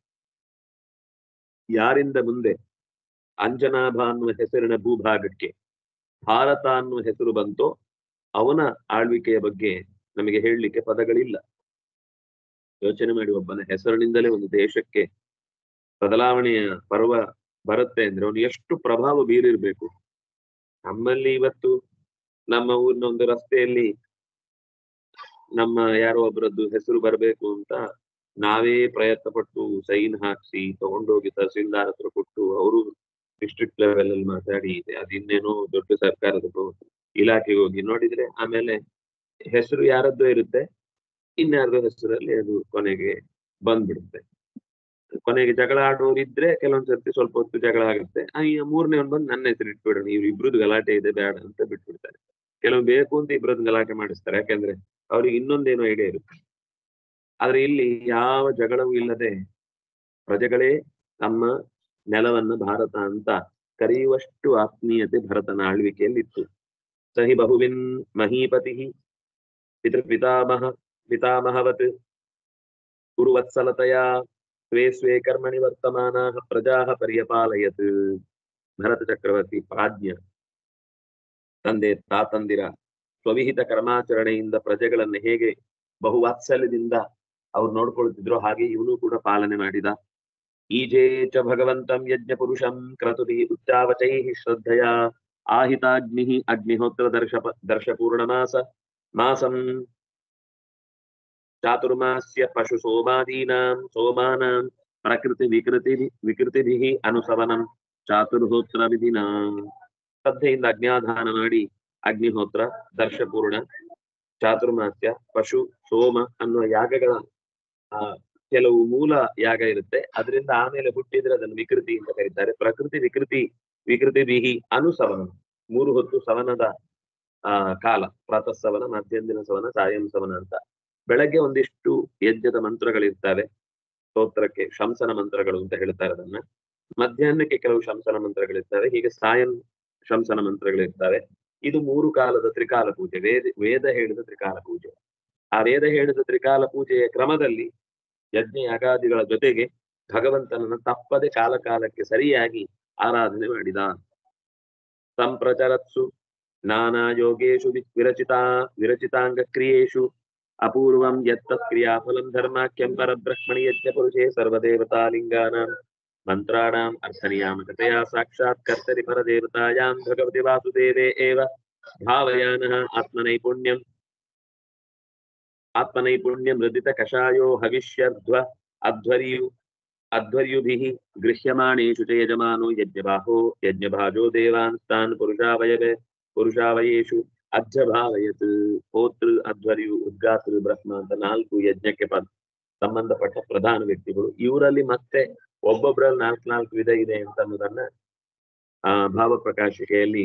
ಯಾರಿಂದ ಮುಂದೆ ಅಂಜನಾಭ ಅನ್ನುವ ಹೆಸರಿನ ಭೂಭಾಗಕ್ಕೆ ಭಾರತ ಅನ್ನುವ ಹೆಸರು ಬಂತೋ ಅವನ ಆಳ್ವಿಕೆಯ ಬಗ್ಗೆ ನಮಗೆ ಹೇಳಲಿಕ್ಕೆ ಪದಗಳಿಲ್ಲ. ಯೋಚನೆ ಮಾಡಿ, ಒಬ್ಬನ ಹೆಸರಿನಿಂದಲೇ ಒಂದು ದೇಶಕ್ಕೆ ಬದಲಾವಣೆಯ ಪರ್ವ ಬರುತ್ತೆ ಅಂದ್ರೆ ಅವನು ಎಷ್ಟು ಪ್ರಭಾವ ಬೀರಿರ್ಬೇಕು. ನಮ್ಮಲ್ಲಿ ಇವತ್ತು ನಮ್ಮ ಊರಿನ ಒಂದು ರಸ್ತೆಯಲ್ಲಿ ನಮ್ಮ ಯಾರೋ ಒಬ್ಬರದ್ದು ಹೆಸರು ಬರಬೇಕು ಅಂತ ನಾವೇ ಪ್ರಯತ್ನ ಪಟ್ಟು ಸೈನ್ ಹಾಕ್ಸಿ ತಗೊಂಡೋಗಿ ತಹಸೀಲ್ದಾರ್ ಹತ್ರ ಕೊಟ್ಟು ಅವರು ಡಿಸ್ಟ್ರಿಕ್ಟ್ ಲೆವೆಲ್ ಅಲ್ಲಿ ಮಾತಾಡಿ ಅದಿನ್ನೇನೋ ದೊಡ್ಡ ಸರ್ಕಾರದ ಇಲಾಖೆಗೆ ಹೋಗಿ ನೋಡಿದ್ರೆ ಆಮೇಲೆ ಹೆಸರು ಯಾರದ್ದೋ ಇರುತ್ತೆ, ಇನ್ಯಾರ್ದೋ ಹೆಸರಲ್ಲಿ ಅದು ಕೊನೆಗೆ ಬಂದ್ಬಿಡುತ್ತೆ. ಕೊನೆಗೆ ಜಗಳ ಆಡೋರಿದ್ರೆ ಕೆಲವೊಂದ್ ಸರ್ತಿ ಸ್ವಲ್ಪ ಹೊತ್ತು ಜಗಳ ಆಗುತ್ತೆ. ಈ ಮೂರನೇ ಒಂದು ಬಂದು ನನ್ನ ಹೆಸರು ಇಟ್ಬಿಡೋಣ, ಇವ್ರು ಇಬ್ರದ್ದು ಗಲಾಟೆ ಇದೆ ಬೇಡ ಅಂತ ಬಿಟ್ಬಿಡ್ತಾರೆ. ಕೆಲವು ಬೇಕು ಅಂತ ಇಬ್ರದ್ದು ಗಲಾಟೆ ಮಾಡಿಸ್ತಾರೆ, ಯಾಕಂದ್ರೆ ಅವ್ರಿಗೆ ಇನ್ನೊಂದೇನೋ ಐಡಿಯಾ ಇರುತ್ತೆ. ಆದ್ರೆ ಇಲ್ಲಿ ಯಾವ ಜಗಳವೂ ಇಲ್ಲದೆ ಪ್ರಜೆಗಳೇ ತಮ್ಮ ನೆಲವನ್ನ ಭಾರತ ಅಂತ ಕರೆಯುವಷ್ಟು ಆತ್ಮೀಯತೆ ಭರತನ ಆಳ್ವಿಕೆಯಲ್ಲಿ ಇತ್ತು. ಸಹಿ ಬಹುವಿನ್ ಮಹೀಪತಿ ಪಿತೃ ಪಿತಾಮಹ ಪಿತಾಮಹವತ್ ಕುರುವತ್ಸಲತೆಯ ಸ್ವೇ ಸ್ವೇ ಕರ್ಮಣಿ ವರ್ತಮಾನ ಪ್ರಜಾ ಪರ್ಯಪಾಲಯತ್. ಭರತ ಚಕ್ರವರ್ತಿ ಪ್ರಾಜ್ಞ, ತಂದೆ ತಾತಂದಿರ ಸ್ವವಿಹಿತ ಕರ್ಮಾಚರಣೆಯಿಂದ ಪ್ರಜೆಗಳನ್ನು ಹೇಗೆ ಬಹುವಾತ್ಸಲ್ಯದಿಂದ ಅವ್ರು ನೋಡ್ಕೊಳ್ತಿದ್ರು ಹಾಗೆ ಇವನು ಕೂಡ ಪಾಲನೆ ಮಾಡಿದ. ಈಜೇ ಚ ಭಗವಂತಂ ಯಜ್ಞ ಪುರುಷಂ ಕ್ರತುಭಿ ಉಚ್ಚಾವಚೈ ಶ್ರದ್ಧೆಯ ಆಹಿತಾಗ್ನಿ ಅಗ್ನಿಹೋತ್ರ ದರ್ಶ ದರ್ಶ ಪೂರ್ಣಮಾಸ ಮಾಸಂ ಚಾತುರ್ಮಾಸ್ಯ ಪಶು ಸೋಮಾದೀನಾಂ ಸೋಮಾನಾಂ ಪ್ರಕೃತಿ ವಿಕೃತಿ ವಿಕೃತಿಭಿಃ ಅನುಸವನಂ ಚಾತುರ್ಹೋತ್ರ ವಿಧಿನಾ. ಶ್ರದ್ಧೆಯಿಂದ ಅಜ್ಞಾಧಾನ ಮಾಡಿ ಅಗ್ನಿಹೋತ್ರ, ದರ್ಶಪೂರ್ಣ, ಚಾತುರ್ಮಾಸ್ಯ, ಪಶು, ಸೋಮ ಅನ್ನುವ ಯಾಗಗಳ ಆ ಕೆಲವು ಮೂಲ ಯಾಗ ಇರುತ್ತೆ. ಅದರಿಂದ ಆಮೇಲೆ ಹುಟ್ಟಿದ್ರೆ ಅದನ್ನು ವಿಕೃತಿ ಅಂತ ಕರೀತಾರೆ. ಪ್ರಕೃತಿ ವಿಕೃತಿ ವಿಕೃತಿ ಬಿಹಿ ಅನುಸವನ, ಮೂರು ಹೊತ್ತು ಸವನದ ಆ ಕಾಲ, ಪ್ರಾತಃ ಸವನ, ಮಧ್ಯಾಹ್ನ ಸವನ, ಸಾಯಂ ಸವನ ಅಂತ. ಬೆಳಗ್ಗೆ ಒಂದಿಷ್ಟು ಯಜ್ಞದ ಮಂತ್ರಗಳಿರ್ತವೆ, ಸ್ತೋತ್ರಕ್ಕೆ ಶಂಸನ ಮಂತ್ರಗಳು ಅಂತ ಹೇಳ್ತಾರೆ ಅದನ್ನ. ಮಧ್ಯಾಹ್ನಕ್ಕೆ ಕೆಲವು ಶಂಸನ ಮಂತ್ರಗಳಿರ್ತವೆ, ಹೀಗೆ ಸಾಯಂ ಶಂಸನ ಮಂತ್ರಗಳಿರ್ತವೆ. ಇದು ಮೂರು ಕಾಲದ ತ್ರಿಕಾಲ ಪೂಜೆ, ವೇದ ವೇದ ಹೇಳಿದ ತ್ರಿಕಾಲ ಪೂಜೆ. ಆ ವೇದ ಹೇಳಿದ ತ್ರಿಕಾಲ ಪೂಜೆಯ ಕ್ರಮದಲ್ಲಿ ಯಜ್ಞ ಯಾಗಾದಿಗಳ ಜೊತೆಗೆ ಭಗವಂತನನ್ನ ತಪ್ಪದೆ ಕಾಲ ಕಾಲಕ್ಕೆ ಸರಿಯಾಗಿ ಆರಾಧನೆ ಮಾಡಿದ. ಸಂಪ್ರಚರತ್ಸು ನಾನಾ ಯೋಗೇಶು ವಿರಚಿತಾ ವಿರಚಿತಾಂಗ ಕ್ರಿಯೇಶು ಅಪೂರ್ವಂ ಯತ್ತತ್ ಕ್ರಿಯಾಫಲಂ ಧರ್ಮಾಖ್ಯಂ ಪರಬ್ರಹ್ಮಣಿ ಯಜ್ಞ ಪುರುಷೇ ಸರ್ವದೇವತಾಲಿಂಗಾನಾಂ ಮಂತ್ರಾಣಾಂ ಅರ್ಥನಿಯಾಮಕತೆಯ ಸಾಕ್ಷಾತ್ ಕರ್ತರಿ ಪರದೇವತಾಯಾಂ ಭಗವತಿ ವಾಸುದೇವೇ ಏವ ಭಾವಯಾನಃ ಆತ್ಮನೈಪುಣ್ಯಂ ಆತ್ಮನೈಪುಣ್ಯಂ ಹೃದಿತ ಕಷಾಯೋ ಹವಿಷ್ಯರ್ಧ್ವ ಅಧ್ವರ್ಯು ಅಧ್ವರ್ಯುಭಿಃ ಗೃಹ್ಯಮಾಣೇಷು ಚ ಯಜಮಾನೋ ಯಜ್ಞಬಾಹೋ ಯಜ್ಞಭಾಜೋ ದೇವಾನ್ ತಾನ್ ಪುರುಷಾವಯವೆ ಪುರುಷಾವಯೇಷು ಅಜ್ಜಭಾವಯತ್. ಹೋತೃ, ಅಧ್ವರ್ಯು, ಉದ್ಗಾತೃ, ಬ್ರಹ್ಮ ಅಂತ ನಾಲ್ಕು ಯಜ್ಞಕ್ಕೆ ಪ ಸಂಬಂಧಪಟ್ಟ ಪ್ರಧಾನ ವ್ಯಕ್ತಿಗಳು. ಇವರಲ್ಲಿ ಮತ್ತೆ ಒಬ್ಬೊಬ್ಬರಲ್ಲಿ ನಾಲ್ಕು ನಾಲ್ಕು ವಿಧ ಇದೆ ಅಂತ ಅನ್ನೋದನ್ನ ಆ ಭಾವ ಪ್ರಕಾಶಿಕೆಯಲ್ಲಿ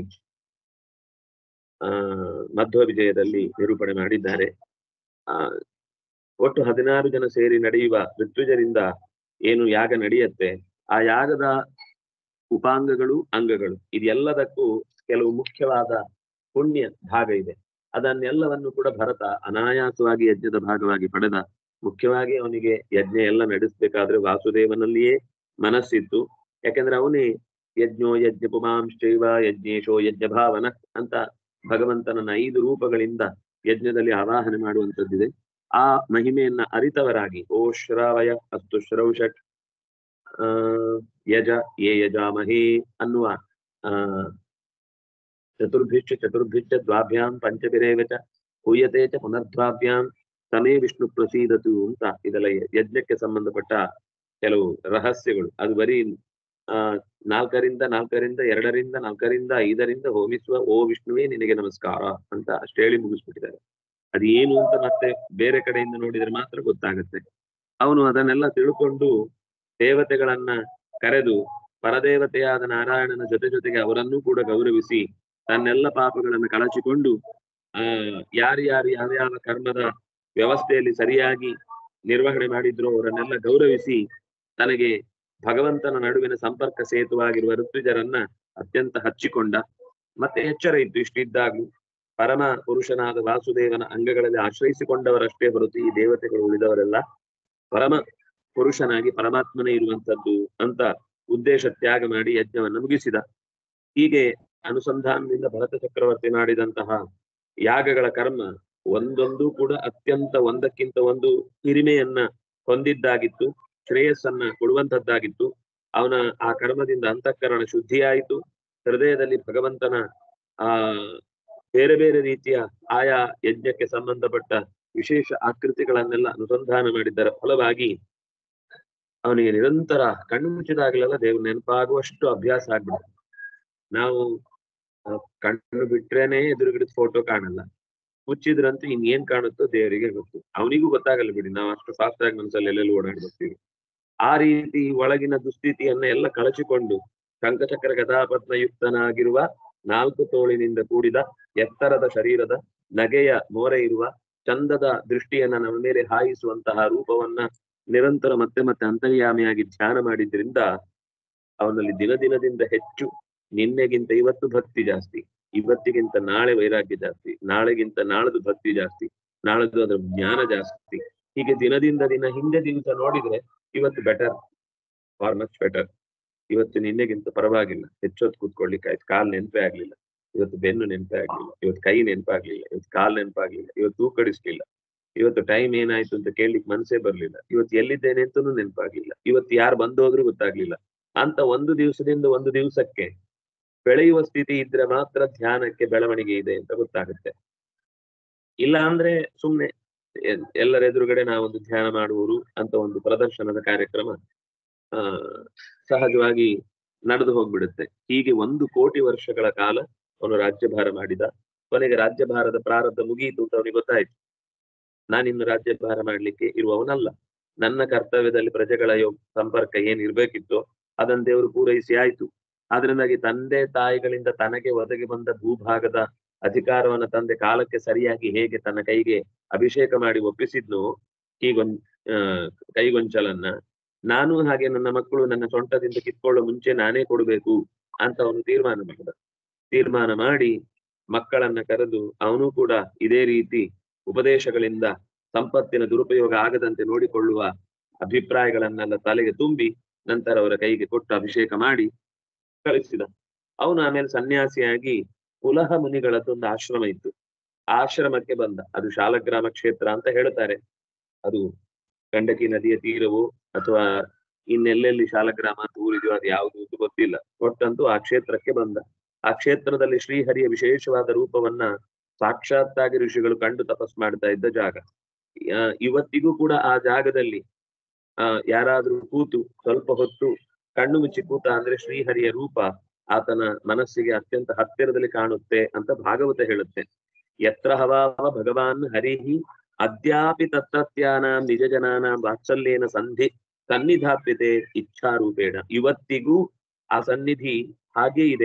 ಆ ಮಧ್ವ ವಿಜಯದಲ್ಲಿ ನಿರೂಪಣೆ ಮಾಡಿದ್ದಾರೆ. ಆ ಒಟ್ಟು ಹದಿನಾರು ಜನ ಸೇರಿ ನಡೆಯುವ ಋತ್ವಿಜರಿಂದ ಏನು ಯಾಗ ನಡೆಯುತ್ತೆ, ಆ ಯಾಗದ ಉಪಾಂಗಗಳು, ಅಂಗಗಳು, ಇದೆಲ್ಲದಕ್ಕೂ ಕೆಲವು ಮುಖ್ಯವಾದ ಪುಣ್ಯ ಭಾಗ ಇದೆ. ಅದನ್ನೆಲ್ಲವನ್ನು ಕೂಡ ಭರತ ಅನಾಯಾಸವಾಗಿ ಯಜ್ಞದ ಭಾಗವಾಗಿ ಪಡೆದ. ಮುಖ್ಯವಾಗಿ ಅವನಿಗೆ ಯಜ್ಞ ಎಲ್ಲ ನಡೆಸಬೇಕಾದ್ರೆ ವಾಸುದೇವನಲ್ಲಿಯೇ ಮನಸ್ಸಿತ್ತು. ಯಾಕೆಂದ್ರೆ ಅವನೇ ಯಜ್ಞೋ ಯಜ್ಞ ಪುಮಾಂಶ್ಚೈವ ಯಜ್ಞೇಶೋ ಯಜ್ಞ ಭಾವನ ಅಂತ ಭಗವಂತನನ್ನ ಐದು ರೂಪಗಳಿಂದ ಯಜ್ಞದಲ್ಲಿ ಆವಾಹನೆ ಮಾಡುವಂಥದ್ದಿದೆ. ಆ ಮಹಿಮೆಯನ್ನ ಅರಿತವರಾಗಿ ಓ ಶ್ರಾವಯ ಅಸ್ತು ಶ್ರೌಷಟ್ ಆ ಯಜ ಯೇ ಯಜಾಮಹೇ ಅನ್ನುವ ಆ ಚತುರ್ಭಿಶ್ಚ ಚತುರ್ಭಿಶ್ಚ ದ್ವಾಭ್ಯಾಂ ಪಂಚಭಿರೇವ ಚ ಹೂಯತೆ ಚ ಪುನರ್ದ್ವಾಭ್ಯಾಂ ತಮೇ ವಿಷ್ಣು ಪ್ರಸೀದತು ಅಂತ ಇದೆಲ್ಲ ಯಜ್ಞಕ್ಕೆ ಸಂಬಂಧಪಟ್ಟ ಕೆಲವು ರಹಸ್ಯಗಳು. ಅದು ಬರೀ ಆ ನಾಲ್ಕರಿಂದ ನಾಲ್ಕರಿಂದ ಎರಡರಿಂದ ನಾಲ್ಕರಿಂದ ಐದರಿಂದ ಹೋಮಿಸುವ ಓ ವಿಷ್ಣುವೇ ನಿನಗೆ ನಮಸ್ಕಾರ ಅಂತ ಅಷ್ಟೇ ಹೇಳಿ ಮುಗಿಸ್ಬಿಟ್ಟಿದ್ದಾರೆ. ಅದು ಏನು ಅಂತ ಮತ್ತೆ ಬೇರೆ ಕಡೆಯಿಂದ ನೋಡಿದ್ರೆ ಮಾತ್ರ ಗೊತ್ತಾಗುತ್ತೆ. ಅವನು ಅದನ್ನೆಲ್ಲ ತಿಳ್ಕೊಂಡು ದೇವತೆಗಳನ್ನ ಕರೆದು ಪರದೇವತೆಯಾದ ನಾರಾಯಣನ ಜೊತೆ ಜೊತೆಗೆ ಅವರನ್ನೂ ಕೂಡ ಗೌರವಿಸಿ ತನ್ನೆಲ್ಲ ಪಾಪಗಳನ್ನು ಕಳಚಿಕೊಂಡು ಆ ಯಾರ್ಯಾರು ಯಾವ್ಯಾವ ಕರ್ಮದ ವ್ಯವಸ್ಥೆಯಲ್ಲಿ ಸರಿಯಾಗಿ ನಿರ್ವಹಣೆ ಮಾಡಿದ್ರು ಅವರನ್ನೆಲ್ಲ ಗೌರವಿಸಿ ತನಗೆ ಭಗವಂತನ ನಡುವಿನ ಸಂಪರ್ಕ ಸೇತುವಾಗಿರುವ ಋತ್ವಿಜರನ್ನ ಅತ್ಯಂತ ಹಚ್ಚಿಕೊಂಡ. ಮತ್ತೆ ಎಚ್ಚರ ಇತ್ತು, ಇಷ್ಟಿದ್ದಾಗ್ಲೂ ಪರಮ ಪುರುಷನಾದ ವಾಸುದೇವನ ಅಂಗಗಳಲ್ಲಿ ಆಶ್ರಯಿಸಿಕೊಂಡವರಷ್ಟೇ ಹೊರತು ಈ ದೇವತೆಗಳು ಉಳಿದವರೆಲ್ಲ ಪರಮ ಪುರುಷನಾಗಿ ಪರಮಾತ್ಮನೇ ಇರುವಂತದ್ದು ಅಂತ ಉದ್ದೇಶ ತ್ಯಾಗ ಮಾಡಿ ಯಜ್ಞವನ್ನು ಮುಗಿಸಿದ. ಹೀಗೆ ಅನುಸಂಧಾನದಿಂದ ಭರತ ಚಕ್ರವರ್ತಿ ಮಾಡಿದಂತಹ ಯಾಗಗಳ ಕರ್ಮ ಒಂದೊಂದು ಕೂಡ ಅತ್ಯಂತ ಒಂದಕ್ಕಿಂತ ಒಂದು ಹಿರಿಮೆಯನ್ನ ಹೊಂದಿದ್ದಾಗಿತ್ತು, ಶ್ರೇಯಸ್ಸನ್ನ ಕೊಡುವಂತದ್ದಾಗಿತ್ತು. ಅವನ ಆ ಕರ್ಮದಿಂದ ಅಂತಃಕರಣ ಶುದ್ಧಿಯಾಯಿತು. ಹೃದಯದಲ್ಲಿ ಭಗವಂತನ ಆ ಬೇರೆ ಬೇರೆ ರೀತಿಯ ಆಯಾ ಯಜ್ಞಕ್ಕೆ ಸಂಬಂಧಪಟ್ಟ ವಿಶೇಷ ಆಕೃತಿಗಳನ್ನೆಲ್ಲ ಅನುಸಂಧಾನ ಮಾಡಿದ್ದರ ಫಲವಾಗಿ ಅವನಿಗೆ ನಿರಂತರ ಕಣ್ಣು ಮುಚ್ಚಿದಾಗಲೆಲ್ಲ ದೇವ್ರ ನೆನಪಾಗುವಷ್ಟು ಅಭ್ಯಾಸ ಆಗ್ಬಿಡುತ್ತೆ. ನಾವು ಕಣ್ಣು ಬಿಟ್ರೇನೆ ಎದುರುಗಿಡಿದ ಫೋಟೋ ಕಾಣಲ್ಲ, ಮುಚ್ಚಿದ್ರಂತೂ ಇನ್ನೇನ್ ಕಾಣುತ್ತೋ ದೇವರಿಗೆ ಗೊತ್ತು. ಅವನಿಗೂ ಗೊತ್ತಾಗಲ್ಲ ಬಿಡಿ, ನಾವು ಅಷ್ಟು ಫಾಸ್ಟ್ ಆಗಿ ಮನಸ್ಸಲ್ಲಿ ಎಲ್ಲೆಲ್ಲಿ ಓಡಾಡಿ ಬರ್ತೀವಿ. ಆ ರೀತಿ ಒಳಗಿನ ದುಸ್ಥಿತಿಯನ್ನ ಎಲ್ಲ ಕಳಚಿಕೊಂಡು ಶಂಖಚಕ್ರ ಗದಾಪದ್ಮಯುಕ್ತನಾಗಿರುವ ನಾಲ್ಕು ತೋಳಿನಿಂದ ಕೂಡಿದ ಎತ್ತರದ ಶರೀರದ ನಗೆಯ ಮೋರೆ ಇರುವ ಚಂದದ ದೃಷ್ಟಿಯನ್ನ ನಮ್ಮ ಮೇಲೆ ಹಾಯಿಸುವಂತಹ ರೂಪವನ್ನ ನಿರಂತರ ಮತ್ತೆ ಮತ್ತೆ ಅಂತರ್ಯಾಮಿಯಾಗಿ ಧ್ಯಾನ ಮಾಡಿದ್ರಿಂದ ಅವನಲ್ಲಿ ದಿನ ದಿನದಿಂದ ಹೆಚ್ಚು ನಿನ್ನೆಗಿಂತ ಇವತ್ತು ಭಕ್ತಿ ಜಾಸ್ತಿ, ಇವತ್ತಿಗಿಂತ ನಾಳೆ ವೈರಾಗ್ಯ ಜಾಸ್ತಿ, ನಾಳೆಗಿಂತ ನಾಳದು ಭಕ್ತಿ ಜಾಸ್ತಿ, ನಾಳದು ಅದರ ಜ್ಞಾನ ಜಾಸ್ತಿ. ಹೀಗೆ ದಿನದಿಂದ ದಿನ ಹಿಂದೆ ದಿವಸ ನೋಡಿದ್ರೆ ಇವತ್ತು ಬೆಟರ್, ಫಾರ್ ಮಚ್ ಬೆಟರ್. ಇವತ್ತು ನಿನ್ನೆಗಿಂತ ಪರವಾಗಿಲ್ಲ, ಹೆಚ್ಚೊತ್ತು ಕೂತ್ಕೊಳ್ಲಿಕ್ಕೆ ಆಯ್ತು, ಕಾಲ್ ನೆನಪೇ ಆಗ್ಲಿಲ್ಲ, ಇವತ್ತು ಬೆನ್ನು ನೆನಪೇ ಆಗ್ಲಿಲ್ಲ, ಇವತ್ತು ಕೈ ನೆನಪಾಗ್ಲಿಲ್ಲ, ಇವತ್ತು ಕಾಲ್ ನೆನಪಾಗ್ಲಿಲ್ಲ, ಇವತ್ತು ತೂಕಡಿಸ್ಲಿಲ್ಲ, ಇವತ್ತು ಟೈಮ್ ಏನಾಯ್ತು ಅಂತ ಕೇಳ್ಲಿಕ್ಕೆ ಮನಸ್ಸೇ ಬರ್ಲಿಲ್ಲ, ಇವತ್ತು ಎಲ್ಲಿದ್ದೇನೆ ಅಂತನೂ ನೆನಪಾಗ್ಲಿಲ್ಲ, ಇವತ್ತು ಯಾರು ಬಂದೋದ್ರೂ ಗೊತ್ತಾಗ್ಲಿಲ್ಲ ಅಂತ ಒಂದು ದಿವಸದಿಂದ ಒಂದು ದಿವಸಕ್ಕೆ ಬೆಳೆಯುವ ಸ್ಥಿತಿ ಇದ್ರೆ ಮಾತ್ರ ಧ್ಯಾನಕ್ಕೆ ಬೆಳವಣಿಗೆ ಇದೆ ಅಂತ ಗೊತ್ತಾಗುತ್ತೆ. ಇಲ್ಲ ಅಂದ್ರೆ ಸುಮ್ನೆ ಎಲ್ಲರ ಎದುರುಗಡೆ ನಾವೊಂದು ಧ್ಯಾನ ಮಾಡುವರು ಅಂತ ಒಂದು ಪ್ರದರ್ಶನದ ಕಾರ್ಯಕ್ರಮ ಆ ಸಹಜವಾಗಿ ನಡೆದು ಹೋಗ್ಬಿಡುತ್ತೆ. ಹೀಗೆ ಒಂದು ಕೋಟಿ ವರ್ಷಗಳ ಕಾಲ ಅವನು ರಾಜ್ಯಭಾರ ಮಾಡಿದ. ಕೊನೆಗೆ ರಾಜ್ಯಭಾರದ ಪ್ರಾರಬ್ಧ ಮುಗಿಯಿತು ಅಂತ ಅವನಿಗೆ ಗೊತ್ತಾಯ್ತು. ನಾನಿನ್ನು ರಾಜ್ಯಭಾರ ಮಾಡ್ಲಿಕ್ಕೆ ಇರುವವನಲ್ಲ, ನನ್ನ ಕರ್ತವ್ಯದಲ್ಲಿ ಪ್ರಜೆಗಳ ಯೋಗ ಸಂಪರ್ಕ ಏನ್ ಇರ್ಬೇಕಿತ್ತು ಅದನ್ನ ದೇವರು ಪೂರೈಸಿ ಆಯ್ತು. ಆದ್ರಿಂದಾಗಿ ತಂದೆ ತಾಯಿಗಳಿಂದ ತನಗೆ ಒದಗಿ ಬಂದ ಭೂಭಾಗದ ಅಧಿಕಾರವನ್ನ ತಂದೆ ಕಾಲಕ್ಕೆ ಸರಿಯಾಗಿ ಹೇಗೆ ತನ್ನ ಕೈಗೆ ಅಭಿಷೇಕ ಮಾಡಿ ಒಪ್ಪಿಸಿದ್ನು ಹೀಗೊಂದ್ ಆ ಕೈಗೊಂಚಲನ್ನ ನಾನು ಹಾಗೆ ನನ್ನ ಮಕ್ಕಳು ನನ್ನ ಸೊಂಟದಿಂದ ಕಿತ್ಕೊಳ್ಳೋ ಮುಂಚೆ ನಾನೇ ಕೊಡ್ಬೇಕು ಅಂತ ಅವನು ತೀರ್ಮಾನ ಮಾಡಿದ. ತೀರ್ಮಾನ ಮಾಡಿ ಮಕ್ಕಳನ್ನ ಕರೆದು ಅವನು ಕೂಡ ಇದೇ ರೀತಿ ಉಪದೇಶಗಳಿಂದ ಸಂಪತ್ತಿನ ದುರುಪಯೋಗ ಆಗದಂತೆ ನೋಡಿಕೊಳ್ಳುವ ಅಭಿಪ್ರಾಯಗಳನ್ನೆಲ್ಲ ತಲೆಗೆ ತುಂಬಿ ನಂತರ ಅವರ ಕೈಗೆ ಕೊಟ್ಟು ಅಭಿಷೇಕ ಮಾಡಿ ಕಳಿಸಿದ. ಅವನು ಆಮೇಲೆ ಸನ್ಯಾಸಿಯಾಗಿ ಪುಲಹ ಮುನಿಗಳದ್ದೊಂದು ಆಶ್ರಮ ಇತ್ತು. ಆಶ್ರಮಕ್ಕೆ ಬಂದ. ಅದು ಶಾಲಗ್ರಾಮ ಕ್ಷೇತ್ರ ಅಂತ ಹೇಳ್ತಾರೆ. ಅದು ಗಂಡಕಿ ನದಿಯ ತೀರವು ಅಥವಾ ಇನ್ನೆಲ್ಲೆಲ್ಲಿ ಶಾಲಗ್ರಾಮ ಅಂತ ಊರಿದೆಯೋ ಅದು ಯಾವುದು ಅಂತ ಗೊತ್ತಿಲ್ಲ. ಒಟ್ಟಂತೂ ಆ ಕ್ಷೇತ್ರಕ್ಕೆ ಬಂದ. ಆ ಕ್ಷೇತ್ರದಲ್ಲಿ ಶ್ರೀಹರಿಯ ವಿಶೇಷವಾದ ರೂಪವನ್ನ ಸಾಕ್ಷಾತ್ತಾಗಿ ಋಷಿಗಳು ಕಂಡು ತಪಸ್ ಮಾಡ್ತಾ ಇದ್ದ ಜಾಗ. ಇವತ್ತಿಗೂ ಕೂಡ ಆ ಜಾಗದಲ್ಲಿ ಆ ಯಾರಾದ್ರೂ ಕೂತು ಸ್ವಲ್ಪ ಹೊತ್ತು ಕಣ್ಣು ಮುಚ್ಚಿ ಕೂತ ಅಂದ್ರೆ ಶ್ರೀಹರಿಯ ರೂಪ ಆತನ ಮನಸ್ಸಿಗೆ ಅತ್ಯಂತ ಹತ್ತಿರದಲ್ಲಿ ಕಾಣುತ್ತೆ ಅಂತ ಭಾಗವತ ಹೇಳುತ್ತೆ. ಯತ್ರ ಹವಾವ ಭಗವಾನ್ ಹರಿಹಿ ಅದ್ಯಾಪಿ ತತ್ತತ್ಯಾನಾಂ ನಿಜ ಜನಾನಾಂ ವಾತ್ಸಲ್ಯೇನ ಸಂಧಿ ಸನ್ನಿಧಾಪ್ಯತೆ ಇಚ್ಛಾರೂಪೇಣ. ಇವತ್ತಿಗೂ ಆ ಸನ್ನಿಧಿ ಹಾಗೇ ಇದೆ.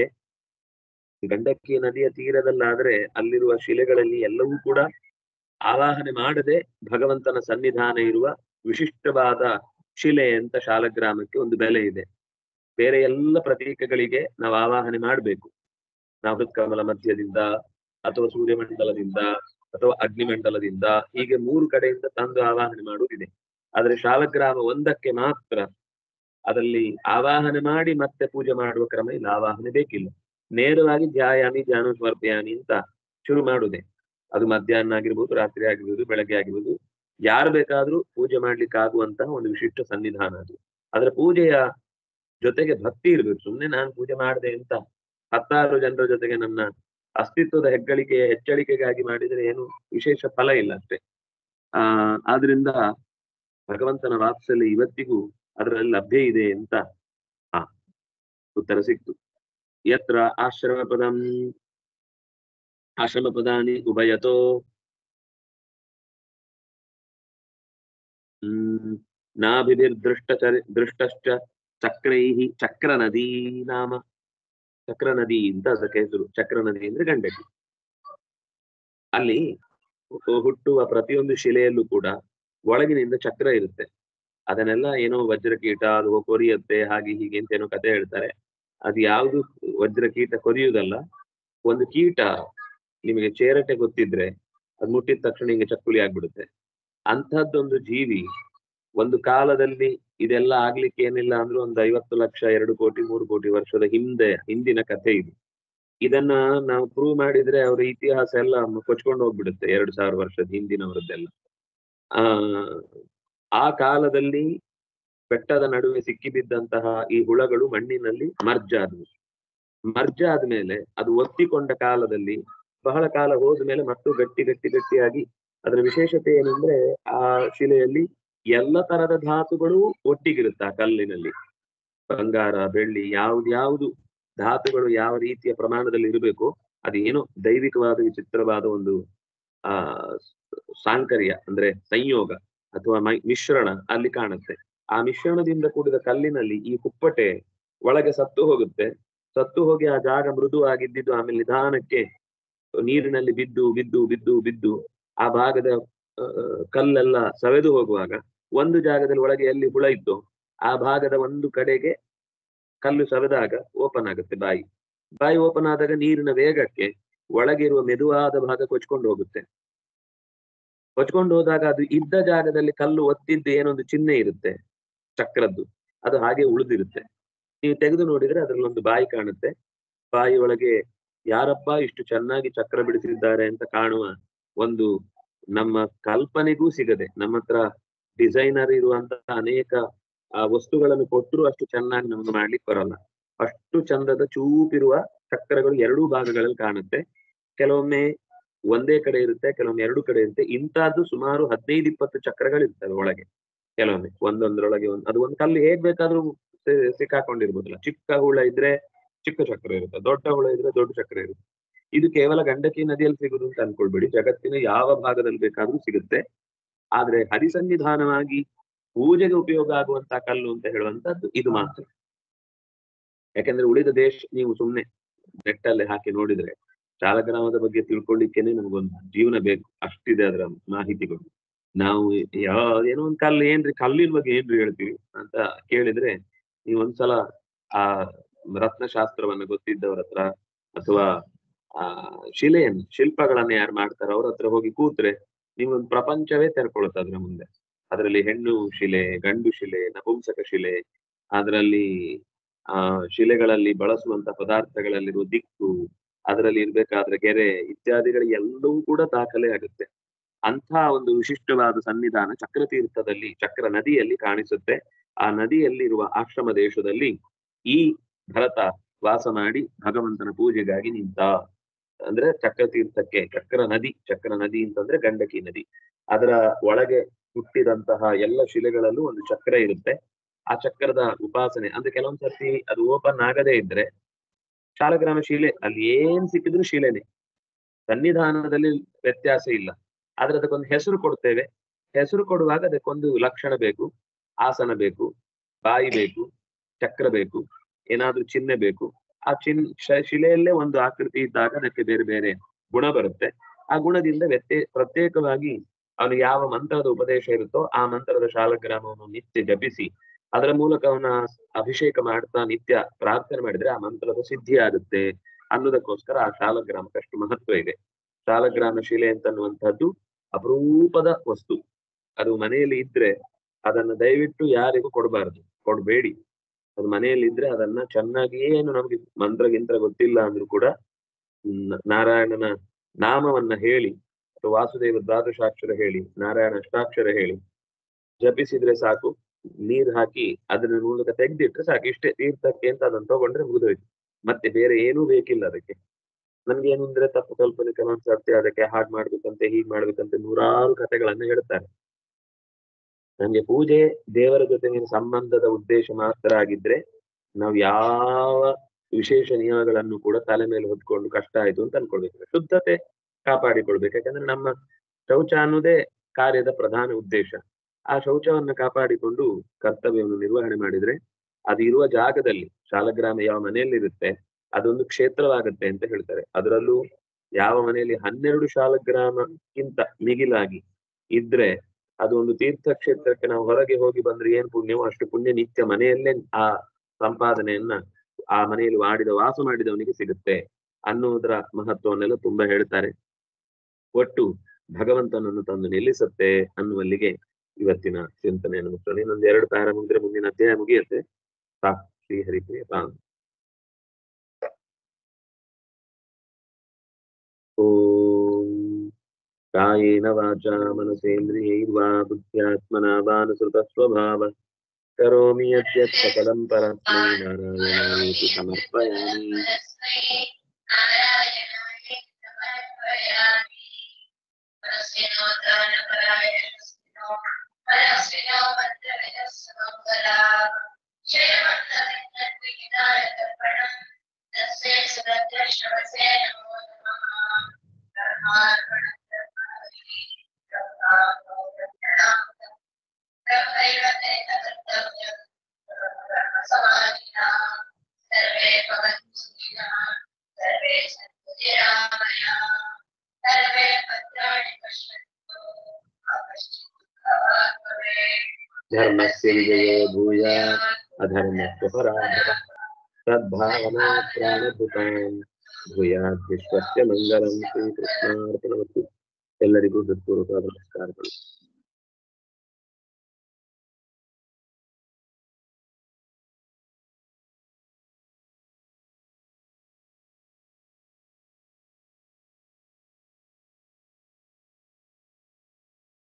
ಗಂಡಕಿ ನದಿಯ ತೀರದಲ್ಲಾದ್ರೆ ಅಲ್ಲಿರುವ ಶಿಲೆಗಳಲ್ಲಿ ಎಲ್ಲವೂ ಕೂಡ ಆವಾಹನೆ ಮಾಡದೆ ಭಗವಂತನ ಸನ್ನಿಧಾನ ಇರುವ ವಿಶಿಷ್ಟವಾದ ಶಿಲೆ ಅಂತ ಶಾಲಗ್ರಾಮಕ್ಕೆ ಒಂದು ಬೆಲೆ ಇದೆ. ಬೇರೆ ಎಲ್ಲ ಪ್ರತೀಕಗಳಿಗೆ ನಾವು ಆವಾಹನೆ ಮಾಡಬೇಕು. ನಾವು ಹೃತ್ಕಮಲ ಮಧ್ಯದಿಂದ ಅಥವಾ ಸೂರ್ಯಮಂಡಲದಿಂದ ಅಥವಾ ಅಗ್ನಿಮಂಡಲದಿಂದ ಹೀಗೆ ಮೂರು ಕಡೆಯಿಂದ ತಂದು ಆವಾಹನೆ ಮಾಡುವುದಿದೆ. ಆದ್ರೆ ಶಾಲಗ್ರಾಮ ಒಂದಕ್ಕೆ ಮಾತ್ರ ಅದರಲ್ಲಿ ಆವಾಹನೆ ಮಾಡಿ ಮತ್ತೆ ಪೂಜೆ ಮಾಡುವ ಕ್ರಮ ಇಲ್ಲ. ಆವಾಹನೆ ಬೇಕಿಲ್ಲ. ನೇರವಾಗಿ ಧ್ಯಾಯಾಮಿ ಧ್ಯಾನ ಸಮರ್ಪಯಾಮಿ ಅಂತ ಶುರು ಮಾಡುವುದೇ. ಅದು ಮಧ್ಯಾಹ್ನ ಆಗಿರ್ಬೋದು, ರಾತ್ರಿ ಆಗಿರ್ಬೋದು, ಬೆಳಗ್ಗೆ ಆಗಿರ್ಬೋದು, ಯಾರು ಬೇಕಾದ್ರೂ ಪೂಜೆ ಮಾಡ್ಲಿಕ್ಕೆ ಆಗುವಂತಹ ಒಂದು ವಿಶಿಷ್ಟ ಸನ್ನಿಧಾನ ಅದು. ಅದರ ಪೂಜೆಯ ಜೊತೆಗೆ ಭಕ್ತಿ ಇರ್ಬೇಕು. ಸುಮ್ನೆ ನಾನು ಪೂಜೆ ಮಾಡಿದೆ ಅಂತ ಹತ್ತಾರು ಜನರ ಜೊತೆಗೆ ನನ್ನ ಅಸ್ತಿತ್ವದ ಹೆಗ್ಗಳಿಕೆ ಹೆಚ್ಚಳಿಕೆಗಾಗಿ ಮಾಡಿದ್ರೆ ಏನು ವಿಶೇಷ ಫಲ ಇಲ್ಲ ಅಷ್ಟೇ. ಆ ಆದ್ರಿಂದ ಭಗವಂತನ ವಾತ್ಸಲ್ಯ ಇವತ್ತಿಗೂ ಅದರಲ್ಲಿ ಲಭ್ಯ ಇದೆ ಅಂತ ಆ ಉತ್ತರ ಸಿಕ್ತು. ಯತ್ರ ಆಶ್ರಮ ಪದಂ ಆಶ್ರಮ ಪದಾನಿ ಉಭಯತೋ ಹ್ಮ್ ನಾಭಿರ್ದೃಷ್ಟ ದೃಷ್ಟಶ್ಚ ಚಕ್ರೈಹಿ ಚಕ್ರ ನದಿ ನಾಮ. ಚಕ್ರ ನದಿ ಅಂತ ಅದಕ್ಕೆ ಹೆಸರು. ಚಕ್ರ ನದಿ ಅಂದ್ರೆ ಗಂಡಕಿ. ಅಲ್ಲಿ ಹುಟ್ಟುವ ಪ್ರತಿಯೊಂದು ಶಿಲೆಯಲ್ಲೂ ಕೂಡ ಒಳಗಿನಿಂದ ಚಕ್ರ ಇರುತ್ತೆ. ಅದನ್ನೆಲ್ಲ ಏನೋ ವಜ್ರಕೀಟ ಅದು ಕೊರಿಯುತ್ತೆ ಹಾಗೆ ಹೀಗೆ ಅಂತ ಏನೋ ಕತೆ ಹೇಳ್ತಾರೆ. ಅದು ಯಾವುದು ವಜ್ರಕೀಟ ಕೊರಿಯುವುದಲ್ಲ. ಒಂದು ಕೀಟ ನಿಮಗೆ ಚೇರಟೆ ಗೊತ್ತಿದ್ರೆ ಅದು ಮುಟ್ಟಿದ ತಕ್ಷಣ ಹಿಂಗೆ ಚಕ್ಕುಲಿ ಆಗ್ಬಿಡುತ್ತೆ. ಅಂಥದ್ದೊಂದು ಜೀವಿ ಒಂದು ಕಾಲದಲ್ಲಿ ಇದೆಲ್ಲ ಆಗ್ಲಿಕ್ಕೆ ಏನಿಲ್ಲ ಅಂದ್ರೆ ಒಂದು ಐವತ್ತು ಲಕ್ಷ ಎರಡು ಕೋಟಿ ಮೂರು ಕೋಟಿ ವರ್ಷದ ಹಿಂದೆ ಹಿಂದಿನ ಕಥೆ ಇದು. ಇದನ್ನ ನಾವು ಪ್ರೂವ್ ಮಾಡಿದ್ರೆ ಅವರ ಇತಿಹಾಸ ಎಲ್ಲ ಕೊಚ್ಕೊಂಡು ಹೋಗ್ಬಿಡುತ್ತೆ. ಎರಡು ಸಾವಿರ ವರ್ಷದ ಹಿಂದಿನವರದ್ದೆಲ್ಲ. ಆ ಆ ಕಾಲದಲ್ಲಿ ಬೆಟ್ಟದ ನಡುವೆ ಸಿಕ್ಕಿಬಿದ್ದಂತಹ ಈ ಹುಳಗಳು ಮಣ್ಣಿನಲ್ಲಿ ಮರ್ಜ್ ಆದವು. ಮರ್ಜ್ ಆದ್ಮೇಲೆ ಅದು ಒತ್ತಿಕೊಂಡ ಕಾಲದಲ್ಲಿ ಬಹಳ ಕಾಲ ಹೋದ್ಮೇಲೆ ಮತ್ತು ಗಟ್ಟಿ ಗಟ್ಟಿ ಗಟ್ಟಿಯಾಗಿ ಅದರ ವಿಶೇಷತೆ ಏನಂದ್ರೆ ಆ ಶಿಲೆಯಲ್ಲಿ ಎಲ್ಲ ತರದ ಧಾತುಗಳು ಒಟ್ಟಿಗಿರುತ್ತೆ. ಆ ಕಲ್ಲಿನಲ್ಲಿ ಬಂಗಾರ ಬೆಳ್ಳಿ ಯಾವ್ದು ಯಾವುದು ಧಾತುಗಳು ಯಾವ ರೀತಿಯ ಪ್ರಮಾಣದಲ್ಲಿ ಇರಬೇಕು ಅದೇನೋ ದೈವಿಕವಾದ ವಿಚಿತ್ರವಾದ ಒಂದು ಆ ಸಾಂಕರ್ಯ ಅಂದ್ರೆ ಸಂಯೋಗ ಅಥವಾ ಮೈ ಮಿಶ್ರಣ ಅಲ್ಲಿ ಕಾಣುತ್ತೆ. ಆ ಮಿಶ್ರಣದಿಂದ ಕೂಡಿದ ಕಲ್ಲಿನಲ್ಲಿ ಈ ಕುಪ್ಪಟೆ ಒಳಗೆ ಸತ್ತು ಹೋಗುತ್ತೆ. ಸತ್ತು ಹೋಗಿ ಆ ಜಾಗ ಮೃದುವಾಗಿದ್ದು ಆಮೇಲೆ ನಿಧಾನಕ್ಕೆ ನೀರಿನಲ್ಲಿ ಬಿದ್ದು ಬಿದ್ದು ಬಿದ್ದು ಬಿದ್ದು ಆ ಭಾಗದ ಕಲ್ಲೆಲ್ಲ ಸವೆದು ಹೋಗುವಾಗ ಒಂದು ಜಾಗದಲ್ಲಿ ಒಳಗೆ ಎಲ್ಲಿ ಹುಳ ಇತ್ತು ಆ ಭಾಗದ ಒಂದು ಕಡೆಗೆ ಕಲ್ಲು ಸವೆದಾಗ ಓಪನ್ ಆಗುತ್ತೆ ಬಾಯಿ. ಬಾಯಿ ಓಪನ್ ಆದಾಗ ನೀರಿನ ವೇಗಕ್ಕೆ ಒಳಗಿರುವ ಮೆದುವಾದ ಭಾಗ ಕೊಚ್ಕೊಂಡು ಹೋಗುತ್ತೆ. ಕೊಚ್ಕೊಂಡು ಹೋದಾಗ ಅದು ಇದ್ದ ಜಾಗದಲ್ಲಿ ಕಲ್ಲು ಒತ್ತಿದ್ದು ಏನೊಂದು ಚಿಹ್ನೆ ಇರುತ್ತೆ ಚಕ್ರದ್ದು, ಅದು ಹಾಗೆ ಉಳಿದಿರುತ್ತೆ. ನೀವು ತೆಗೆದು ನೋಡಿದ್ರೆ ಅದ್ರಲ್ಲಿ ಒಂದು ಬಾಯಿ ಕಾಣುತ್ತೆ. ಬಾಯಿ ಒಳಗೆ ಯಾರಪ್ಪ ಇಷ್ಟು ಚೆನ್ನಾಗಿ ಚಕ್ರ ಬಿಡಿಸಿದ್ದಾರೆ ಅಂತ ಕಾಣುವ ಒಂದು ನಮ್ಮ ಕಲ್ಪನೆಗೂ ಸಿಗದೆ, ನಮ್ಮ ಹತ್ರ ಡಿಸೈನರ್ ಇರುವಂತಹ ಅನೇಕ ವಸ್ತುಗಳನ್ನು ಕೊಟ್ಟರು ಅಷ್ಟು ಚೆನ್ನಾಗಿ ನಮ್ಗೆ ಮಾಡ್ಲಿಕ್ಕೆ ಬರಲ್ಲ. ಅಷ್ಟು ಚಂದದ ಚೂಪಿರುವ ಚಕ್ರಗಳು ಎರಡೂ ಭಾಗಗಳಲ್ಲಿ ಕಾಣುತ್ತೆ. ಕೆಲವೊಮ್ಮೆ ಒಂದೇ ಕಡೆ ಇರುತ್ತೆ, ಕೆಲವೊಮ್ಮೆ ಎರಡು ಕಡೆ ಇರುತ್ತೆ. ಇಂತಹದ್ದು ಸುಮಾರು ಹದಿನೈದು ಇಪ್ಪತ್ತು ಚಕ್ರಗಳು ಇರ್ತವೆ ಒಳಗೆ. ಕೆಲವೊಮ್ಮೆ ಒಂದೊಂದ್ರೊಳಗೆ ಒಂದು ಅದು ಒಂದು ಕಲ್ಲು ಹೇಗ್ ಬೇಕಾದ್ರೂ ಸಿಕ್ಕಾಕೊಂಡಿರ್ಬೋದಲ್ಲ. ಚಿಕ್ಕ ಹುಳ ಇದ್ರೆ ಚಿಕ್ಕ ಚಕ್ರ ಇರುತ್ತೆ, ದೊಡ್ಡ ಹುಳ ಇದ್ರೆ ದೊಡ್ಡ ಚಕ್ರ ಇರುತ್ತೆ. ಇದು ಕೇವಲ ಗಂಡಕಿ ನದಿಯಲ್ಲಿ ಸಿಗುದು ಅಂತ ಅನ್ಕೊಳ್ಬೇಡಿ, ಜಗತ್ತಿನ ಯಾವ ಭಾಗದಲ್ಲಿ ಬೇಕಾದ್ರೂ ಸಿಗುತ್ತೆ. ಆದ್ರೆ ಹರಿಸನ್ನಿಧಾನವಾಗಿ ಪೂಜೆಗೆ ಉಪಯೋಗ ಆಗುವಂತಹ ಕಲ್ಲು ಅಂತ ಹೇಳುವಂತದ್ದು ಇದು ಮಾತ್ರ. ಯಾಕಂದ್ರೆ ಉಳಿದ ದೇಶ ನೀವು ಸುಮ್ನೆ ನೆಟ್ಟಲ್ಲಿ ಹಾಕಿ ನೋಡಿದ್ರೆ ಶಾಲಗ್ರಾಮದ ಬಗ್ಗೆ ತಿಳ್ಕೊಳ್ಳಿಕ್ಕೇನೆ ನಮಗೊಂದು ಜೀವನ ಬೇಕು, ಅಷ್ಟಿದೆ ಅದರ ಮಾಹಿತಿಗಳು. ನಾವು ಯಾವ ಏನೋ ಒಂದ್ ಕಲ್ಲು ಏನ್ರಿ ಕಲ್ಲಿನ ಬಗ್ಗೆ ಏನ್ರಿ ಹೇಳ್ತೀವಿ ಅಂತ ಕೇಳಿದ್ರೆ, ನೀವು ಒಂದ್ಸಲ ಆ ರತ್ನಶಾಸ್ತ್ರವನ್ನ ಗೊತ್ತಿದ್ದವ್ರ ಹತ್ರ ಅಥವಾ ಆ ಶಿಲೆಯನ್ನು ಶಿಲ್ಪಗಳನ್ನ ಯಾರು ಮಾಡ್ತಾರ ಅವ್ರ ಹತ್ರ ಹೋಗಿ ಕೂತ್ರೆ ನಿಮ್ಗೊಂದು ಪ್ರಪಂಚವೇ ತೆರ್ಕೊಳುತ್ತೆ ಅದ್ರ ಮುಂದೆ. ಅದರಲ್ಲಿ ಹೆಣ್ಣು ಶಿಲೆ, ಗಂಡು ಶಿಲೆ, ನಪುಂಸಕ ಶಿಲೆ, ಅದರಲ್ಲಿ ಆ ಶಿಲೆಗಳಲ್ಲಿ ಬಳಸುವಂತ ಪದಾರ್ಥಗಳಲ್ಲಿರುವ ದಿಕ್ಕು, ಅದರಲ್ಲಿ ಇರ್ಬೇಕಾದ್ರೆ ಗೆರೆ ಇತ್ಯಾದಿಗಳು ಎಲ್ಲವೂ ಕೂಡ ದಾಖಲೆ ಆಗುತ್ತೆ. ಅಂಥ ಒಂದು ವಿಶಿಷ್ಟವಾದ ಸನ್ನಿಧಾನ ಚಕ್ರತೀರ್ಥದಲ್ಲಿ, ಚಕ್ರ ನದಿಯಲ್ಲಿ ಕಾಣಿಸುತ್ತೆ. ಆ ನದಿಯಲ್ಲಿರುವ ಆಶ್ರಮ ದೇಶದಲ್ಲಿ ಈ ಭರತ ವಾಸ ಮಾಡಿ ಭಗವಂತನ ಪೂಜೆಗಾಗಿ ನಿಂತ. ಅಂದ್ರೆ ಚಕ್ರತೀರ್ಥಕ್ಕೆ ಚಕ್ರ ನದಿ, ಚಕ್ರ ನದಿ ಅಂತಂದ್ರೆ ಗಂಡಕಿ ನದಿ, ಅದರ ಒಳಗೆ ಹುಟ್ಟಿದಂತಹ ಎಲ್ಲ ಶಿಲೆಗಳಲ್ಲೂ ಒಂದು ಚಕ್ರ ಇರುತ್ತೆ. ಆ ಚಕ್ರದ ಉಪಾಸನೆ ಅಂದ್ರೆ ಕೆಲವೊಂದ್ ಸರ್ತಿ ಅದು ಓಪನ್ ಆಗದೇ ಇದ್ರೆ ಶಾಲಗ್ರಾಮ ಶಿಲೆ ಅಲ್ಲಿ ಏನ್ ಸಿಕ್ಕಿದ್ರು ಶಿಲೆನೆ, ಸನ್ನಿಧಾನದಲ್ಲಿ ವ್ಯತ್ಯಾಸ ಇಲ್ಲ. ಆದ್ರೆ ಅದಕ್ಕೊಂದು ಹೆಸರು ಕೊಡ್ತೇವೆ. ಹೆಸರು ಕೊಡುವಾಗ ಅದಕ್ಕೊಂದು ಲಕ್ಷಣ ಬೇಕು, ಆಸನ ಬೇಕು, ಬಾಯಿ ಬೇಕು, ಚಕ್ರ ಬೇಕು, ಏನಾದ್ರೂ ಚಿಹ್ನೆ ಬೇಕು. ಆ ಚಿನ್ ಶಿಲೆಯಲ್ಲೇ ಒಂದು ಆಕೃತಿ ಇದ್ದಾಗ ಅದಕ್ಕೆ ಬೇರೆ ಬೇರೆ ಗುಣ ಬರುತ್ತೆ. ಆ ಗುಣದಿಂದ ವ್ಯತ್ಯೇ ಪ್ರತ್ಯೇಕವಾಗಿ ಅವನು ಯಾವ ಮಂತ್ರದ ಉಪದೇಶ ಇರುತ್ತೋ ಆ ಮಂತ್ರದ ಶಾಲಗ್ರಾಮವನ್ನು ನಿತ್ಯ ಜಪಿಸಿ ಅದರ ಮೂಲಕ ಅವನ ಅಭಿಷೇಕ ಮಾಡ್ತಾ ನಿತ್ಯ ಪ್ರಾರ್ಥನೆ ಮಾಡಿದ್ರೆ ಆ ಮಂತ್ರದ ಸಿದ್ಧಿ ಆಗುತ್ತೆ ಅನ್ನೋದಕ್ಕೋಸ್ಕರ ಆ ಶಾಲಗ್ರಾಮಕ್ಕಷ್ಟು ಮಹತ್ವ ಇದೆ. ಶಾಲಗ್ರಾಮ ಶಿಲೆ ಅಂತನ್ನುವಂಥದ್ದು ಅಪರೂಪದ ವಸ್ತು. ಅದು ಮನೆಯಲ್ಲಿ ಇದ್ರೆ ಅದನ್ನ ದಯವಿಟ್ಟು ಯಾರಿಗೂ ಕೊಡಬಾರದು, ಕೊಡ್ಬೇಡಿ. ಅದು ಮನೆಯಲ್ಲಿ ಇದ್ರೆ ಅದನ್ನ ಚೆನ್ನಾಗಿ, ಏನು ನಮ್ಗೆ ಮಂತ್ರ ಗಿಂತ್ರ ಗೊತ್ತಿಲ್ಲ ಅಂದ್ರೂ ಕೂಡ ನಾರಾಯಣನ ನಾಮವನ್ನ ಹೇಳಿ ಅಥವಾ ವಾಸುದೇವ ದ್ವಾದಶಾಕ್ಷರ ಹೇಳಿ ನಾರಾಯಣ ಅಷ್ಟಾಕ್ಷರ ಹೇಳಿ ಜಪಿಸಿದ್ರೆ ಸಾಕು. ನೀರ್ ಹಾಕಿ ಅದನ್ನ ಮೂಲಕ ತೆಗ್ದಿಟ್ರೆ ಸಾಕು. ಇಷ್ಟೇ ತೀರ್ಥಕ್ಕೆ ಅಂತ ಅದನ್ನ ತಗೊಂಡ್ರೆ ಮುಗಿದೋಯ್ತು. ಮತ್ತೆ ಬೇರೆ ಏನೂ ಬೇಕಿಲ್ಲ ಅದಕ್ಕೆ. ನನ್ಗೆ ಏನು ಅಂದ್ರೆ ತಪ್ಪು ಕಲ್ಪನೆ ಕೆಲವೊಂದ್ಸರ್ತಿ ಅದಕ್ಕೆ ಹಾಗೆ ಮಾಡ್ಬೇಕಂತೆ ಹೀಗ್ ಮಾಡ್ಬೇಕಂತೆ ನೂರಾರು ಕಥೆಗಳನ್ನ ಹೇಳ್ತಾರೆ. ನಮ್ಗೆ ಪೂಜೆ ದೇವರ ಜೊತೆಗಿನ ಸಂಬಂಧದ ಉದ್ದೇಶ ಮಾತ್ರ ಆಗಿದ್ರೆ ನಾವು ಯಾವ ವಿಶೇಷ ನಿಯಮಗಳನ್ನು ಕೂಡ ತಲೆ ಮೇಲೆ ಹೊತ್ಕೊಂಡು ಕಷ್ಟ ಆಯ್ತು ಅಂತ ಅನ್ಕೊಳ್ಬೇಕು. ಶುದ್ಧತೆ ಕಾಪಾಡಿಕೊಳ್ಬೇಕು. ಯಾಕಂದ್ರೆ ನಮ್ಮ ಶೌಚ ಅನ್ನೋದೇ ಕಾರ್ಯದ ಪ್ರಧಾನ ಉದ್ದೇಶ. ಆ ಶೌಚವನ್ನ ಕಾಪಾಡಿಕೊಂಡು ಕರ್ತವ್ಯವನ್ನು ನಿರ್ವಹಣೆ ಮಾಡಿದ್ರೆ ಅದು ಇರುವ ಜಾಗದಲ್ಲಿ, ಶಾಲಗ್ರಾಮ ಯಾವ ಮನೆಯಲ್ಲಿರುತ್ತೆ ಅದೊಂದು ಕ್ಷೇತ್ರವಾಗುತ್ತೆ ಅಂತ ಹೇಳ್ತಾರೆ. ಅದರಲ್ಲೂ ಯಾವ ಮನೆಯಲ್ಲಿ ಹನ್ನೆರಡು ಶಾಲಗ್ರಾಮಕ್ಕಿಂತ ಮಿಗಿಲಾಗಿ ಇದ್ರೆ ಅದು ಒಂದು ತೀರ್ಥ ಕ್ಷೇತ್ರಕ್ಕೆ ನಾವು ಹೊರಗೆ ಹೋಗಿ ಬಂದ್ರೆ ಏನ್ ಪುಣ್ಯವೋ ಅಷ್ಟು ಪುಣ್ಯ ನಿತ್ಯ ಮನೆಯಲ್ಲೇ ಆ ಸಂಪಾದನೆಯನ್ನ ಆ ಮನೆಯಲ್ಲಿ ಮಾಡಿದ ವಾಸ ಮಾಡಿದವನಿಗೆ ಸಿಗುತ್ತೆ ಅನ್ನುವುದರ ಮಹತ್ವವನ್ನೆಲ್ಲ ತುಂಬಾ ಹೇಳ್ತಾರೆ. ಒಟ್ಟು ಭಗವಂತನನ್ನು ತಂದು ನಿಲ್ಲಿಸುತ್ತೆ ಅನ್ನುವಲ್ಲಿಗೆ ಇವತ್ತಿನ ಚಿಂತನೆಯನ್ನು ಮುಗಿಸೋಣ. ಇನ್ನೊಂದು ಎರಡು ಪ್ಯಾರ ಮುಗಿದ್ರೆ ಮುಂದಿನ ಅಧ್ಯಾಯ ಮುಗಿಯುತ್ತೆ. ಸಾಕು. ಶ್ರೀ ಹರಿಪ್ರಿಯ ರಾಮ್. ಓಂ ಕಾಯೇನ ವಾಚಾ ಮನಸೇಂದ್ರಿಯೈರ್ವಾ ಬುದ್ಧ್ಯಾತ್ಮನಾ ವಾನುಸೃತ ಸ್ವಭಾವ ಕರೋಮಿ ಯದ್ಯತ್ ಸಕಲಂ ಪರಸ್ಮೈ ನಾರಾಯಣಾಯೇತಿ ಸಮರ್ಪಯಾಮಿ. ಧರ್ಮಸ್ಯ ವಿಜಯೋ ಭೂಯಾತ್ ಅಧರ್ಮಸ್ಯ ಪರಾಭವಃ ಸದ್ಭಾವನಾ ಪ್ರಾಣಭೂತಾನ್ ಭೂಯಾತ್ ವಿಶ್ವಸ್ಯ ಮಂಗಲಂ. ಶ್ರೀ ಕೃಷ್ಣಾರ್ಪಣಮಸ್ತು. ಎಲ್ಲರಿಗೂ ಹೃತ್ಪೂರ್ವಕ ನಮಸ್ಕಾರಗಳು.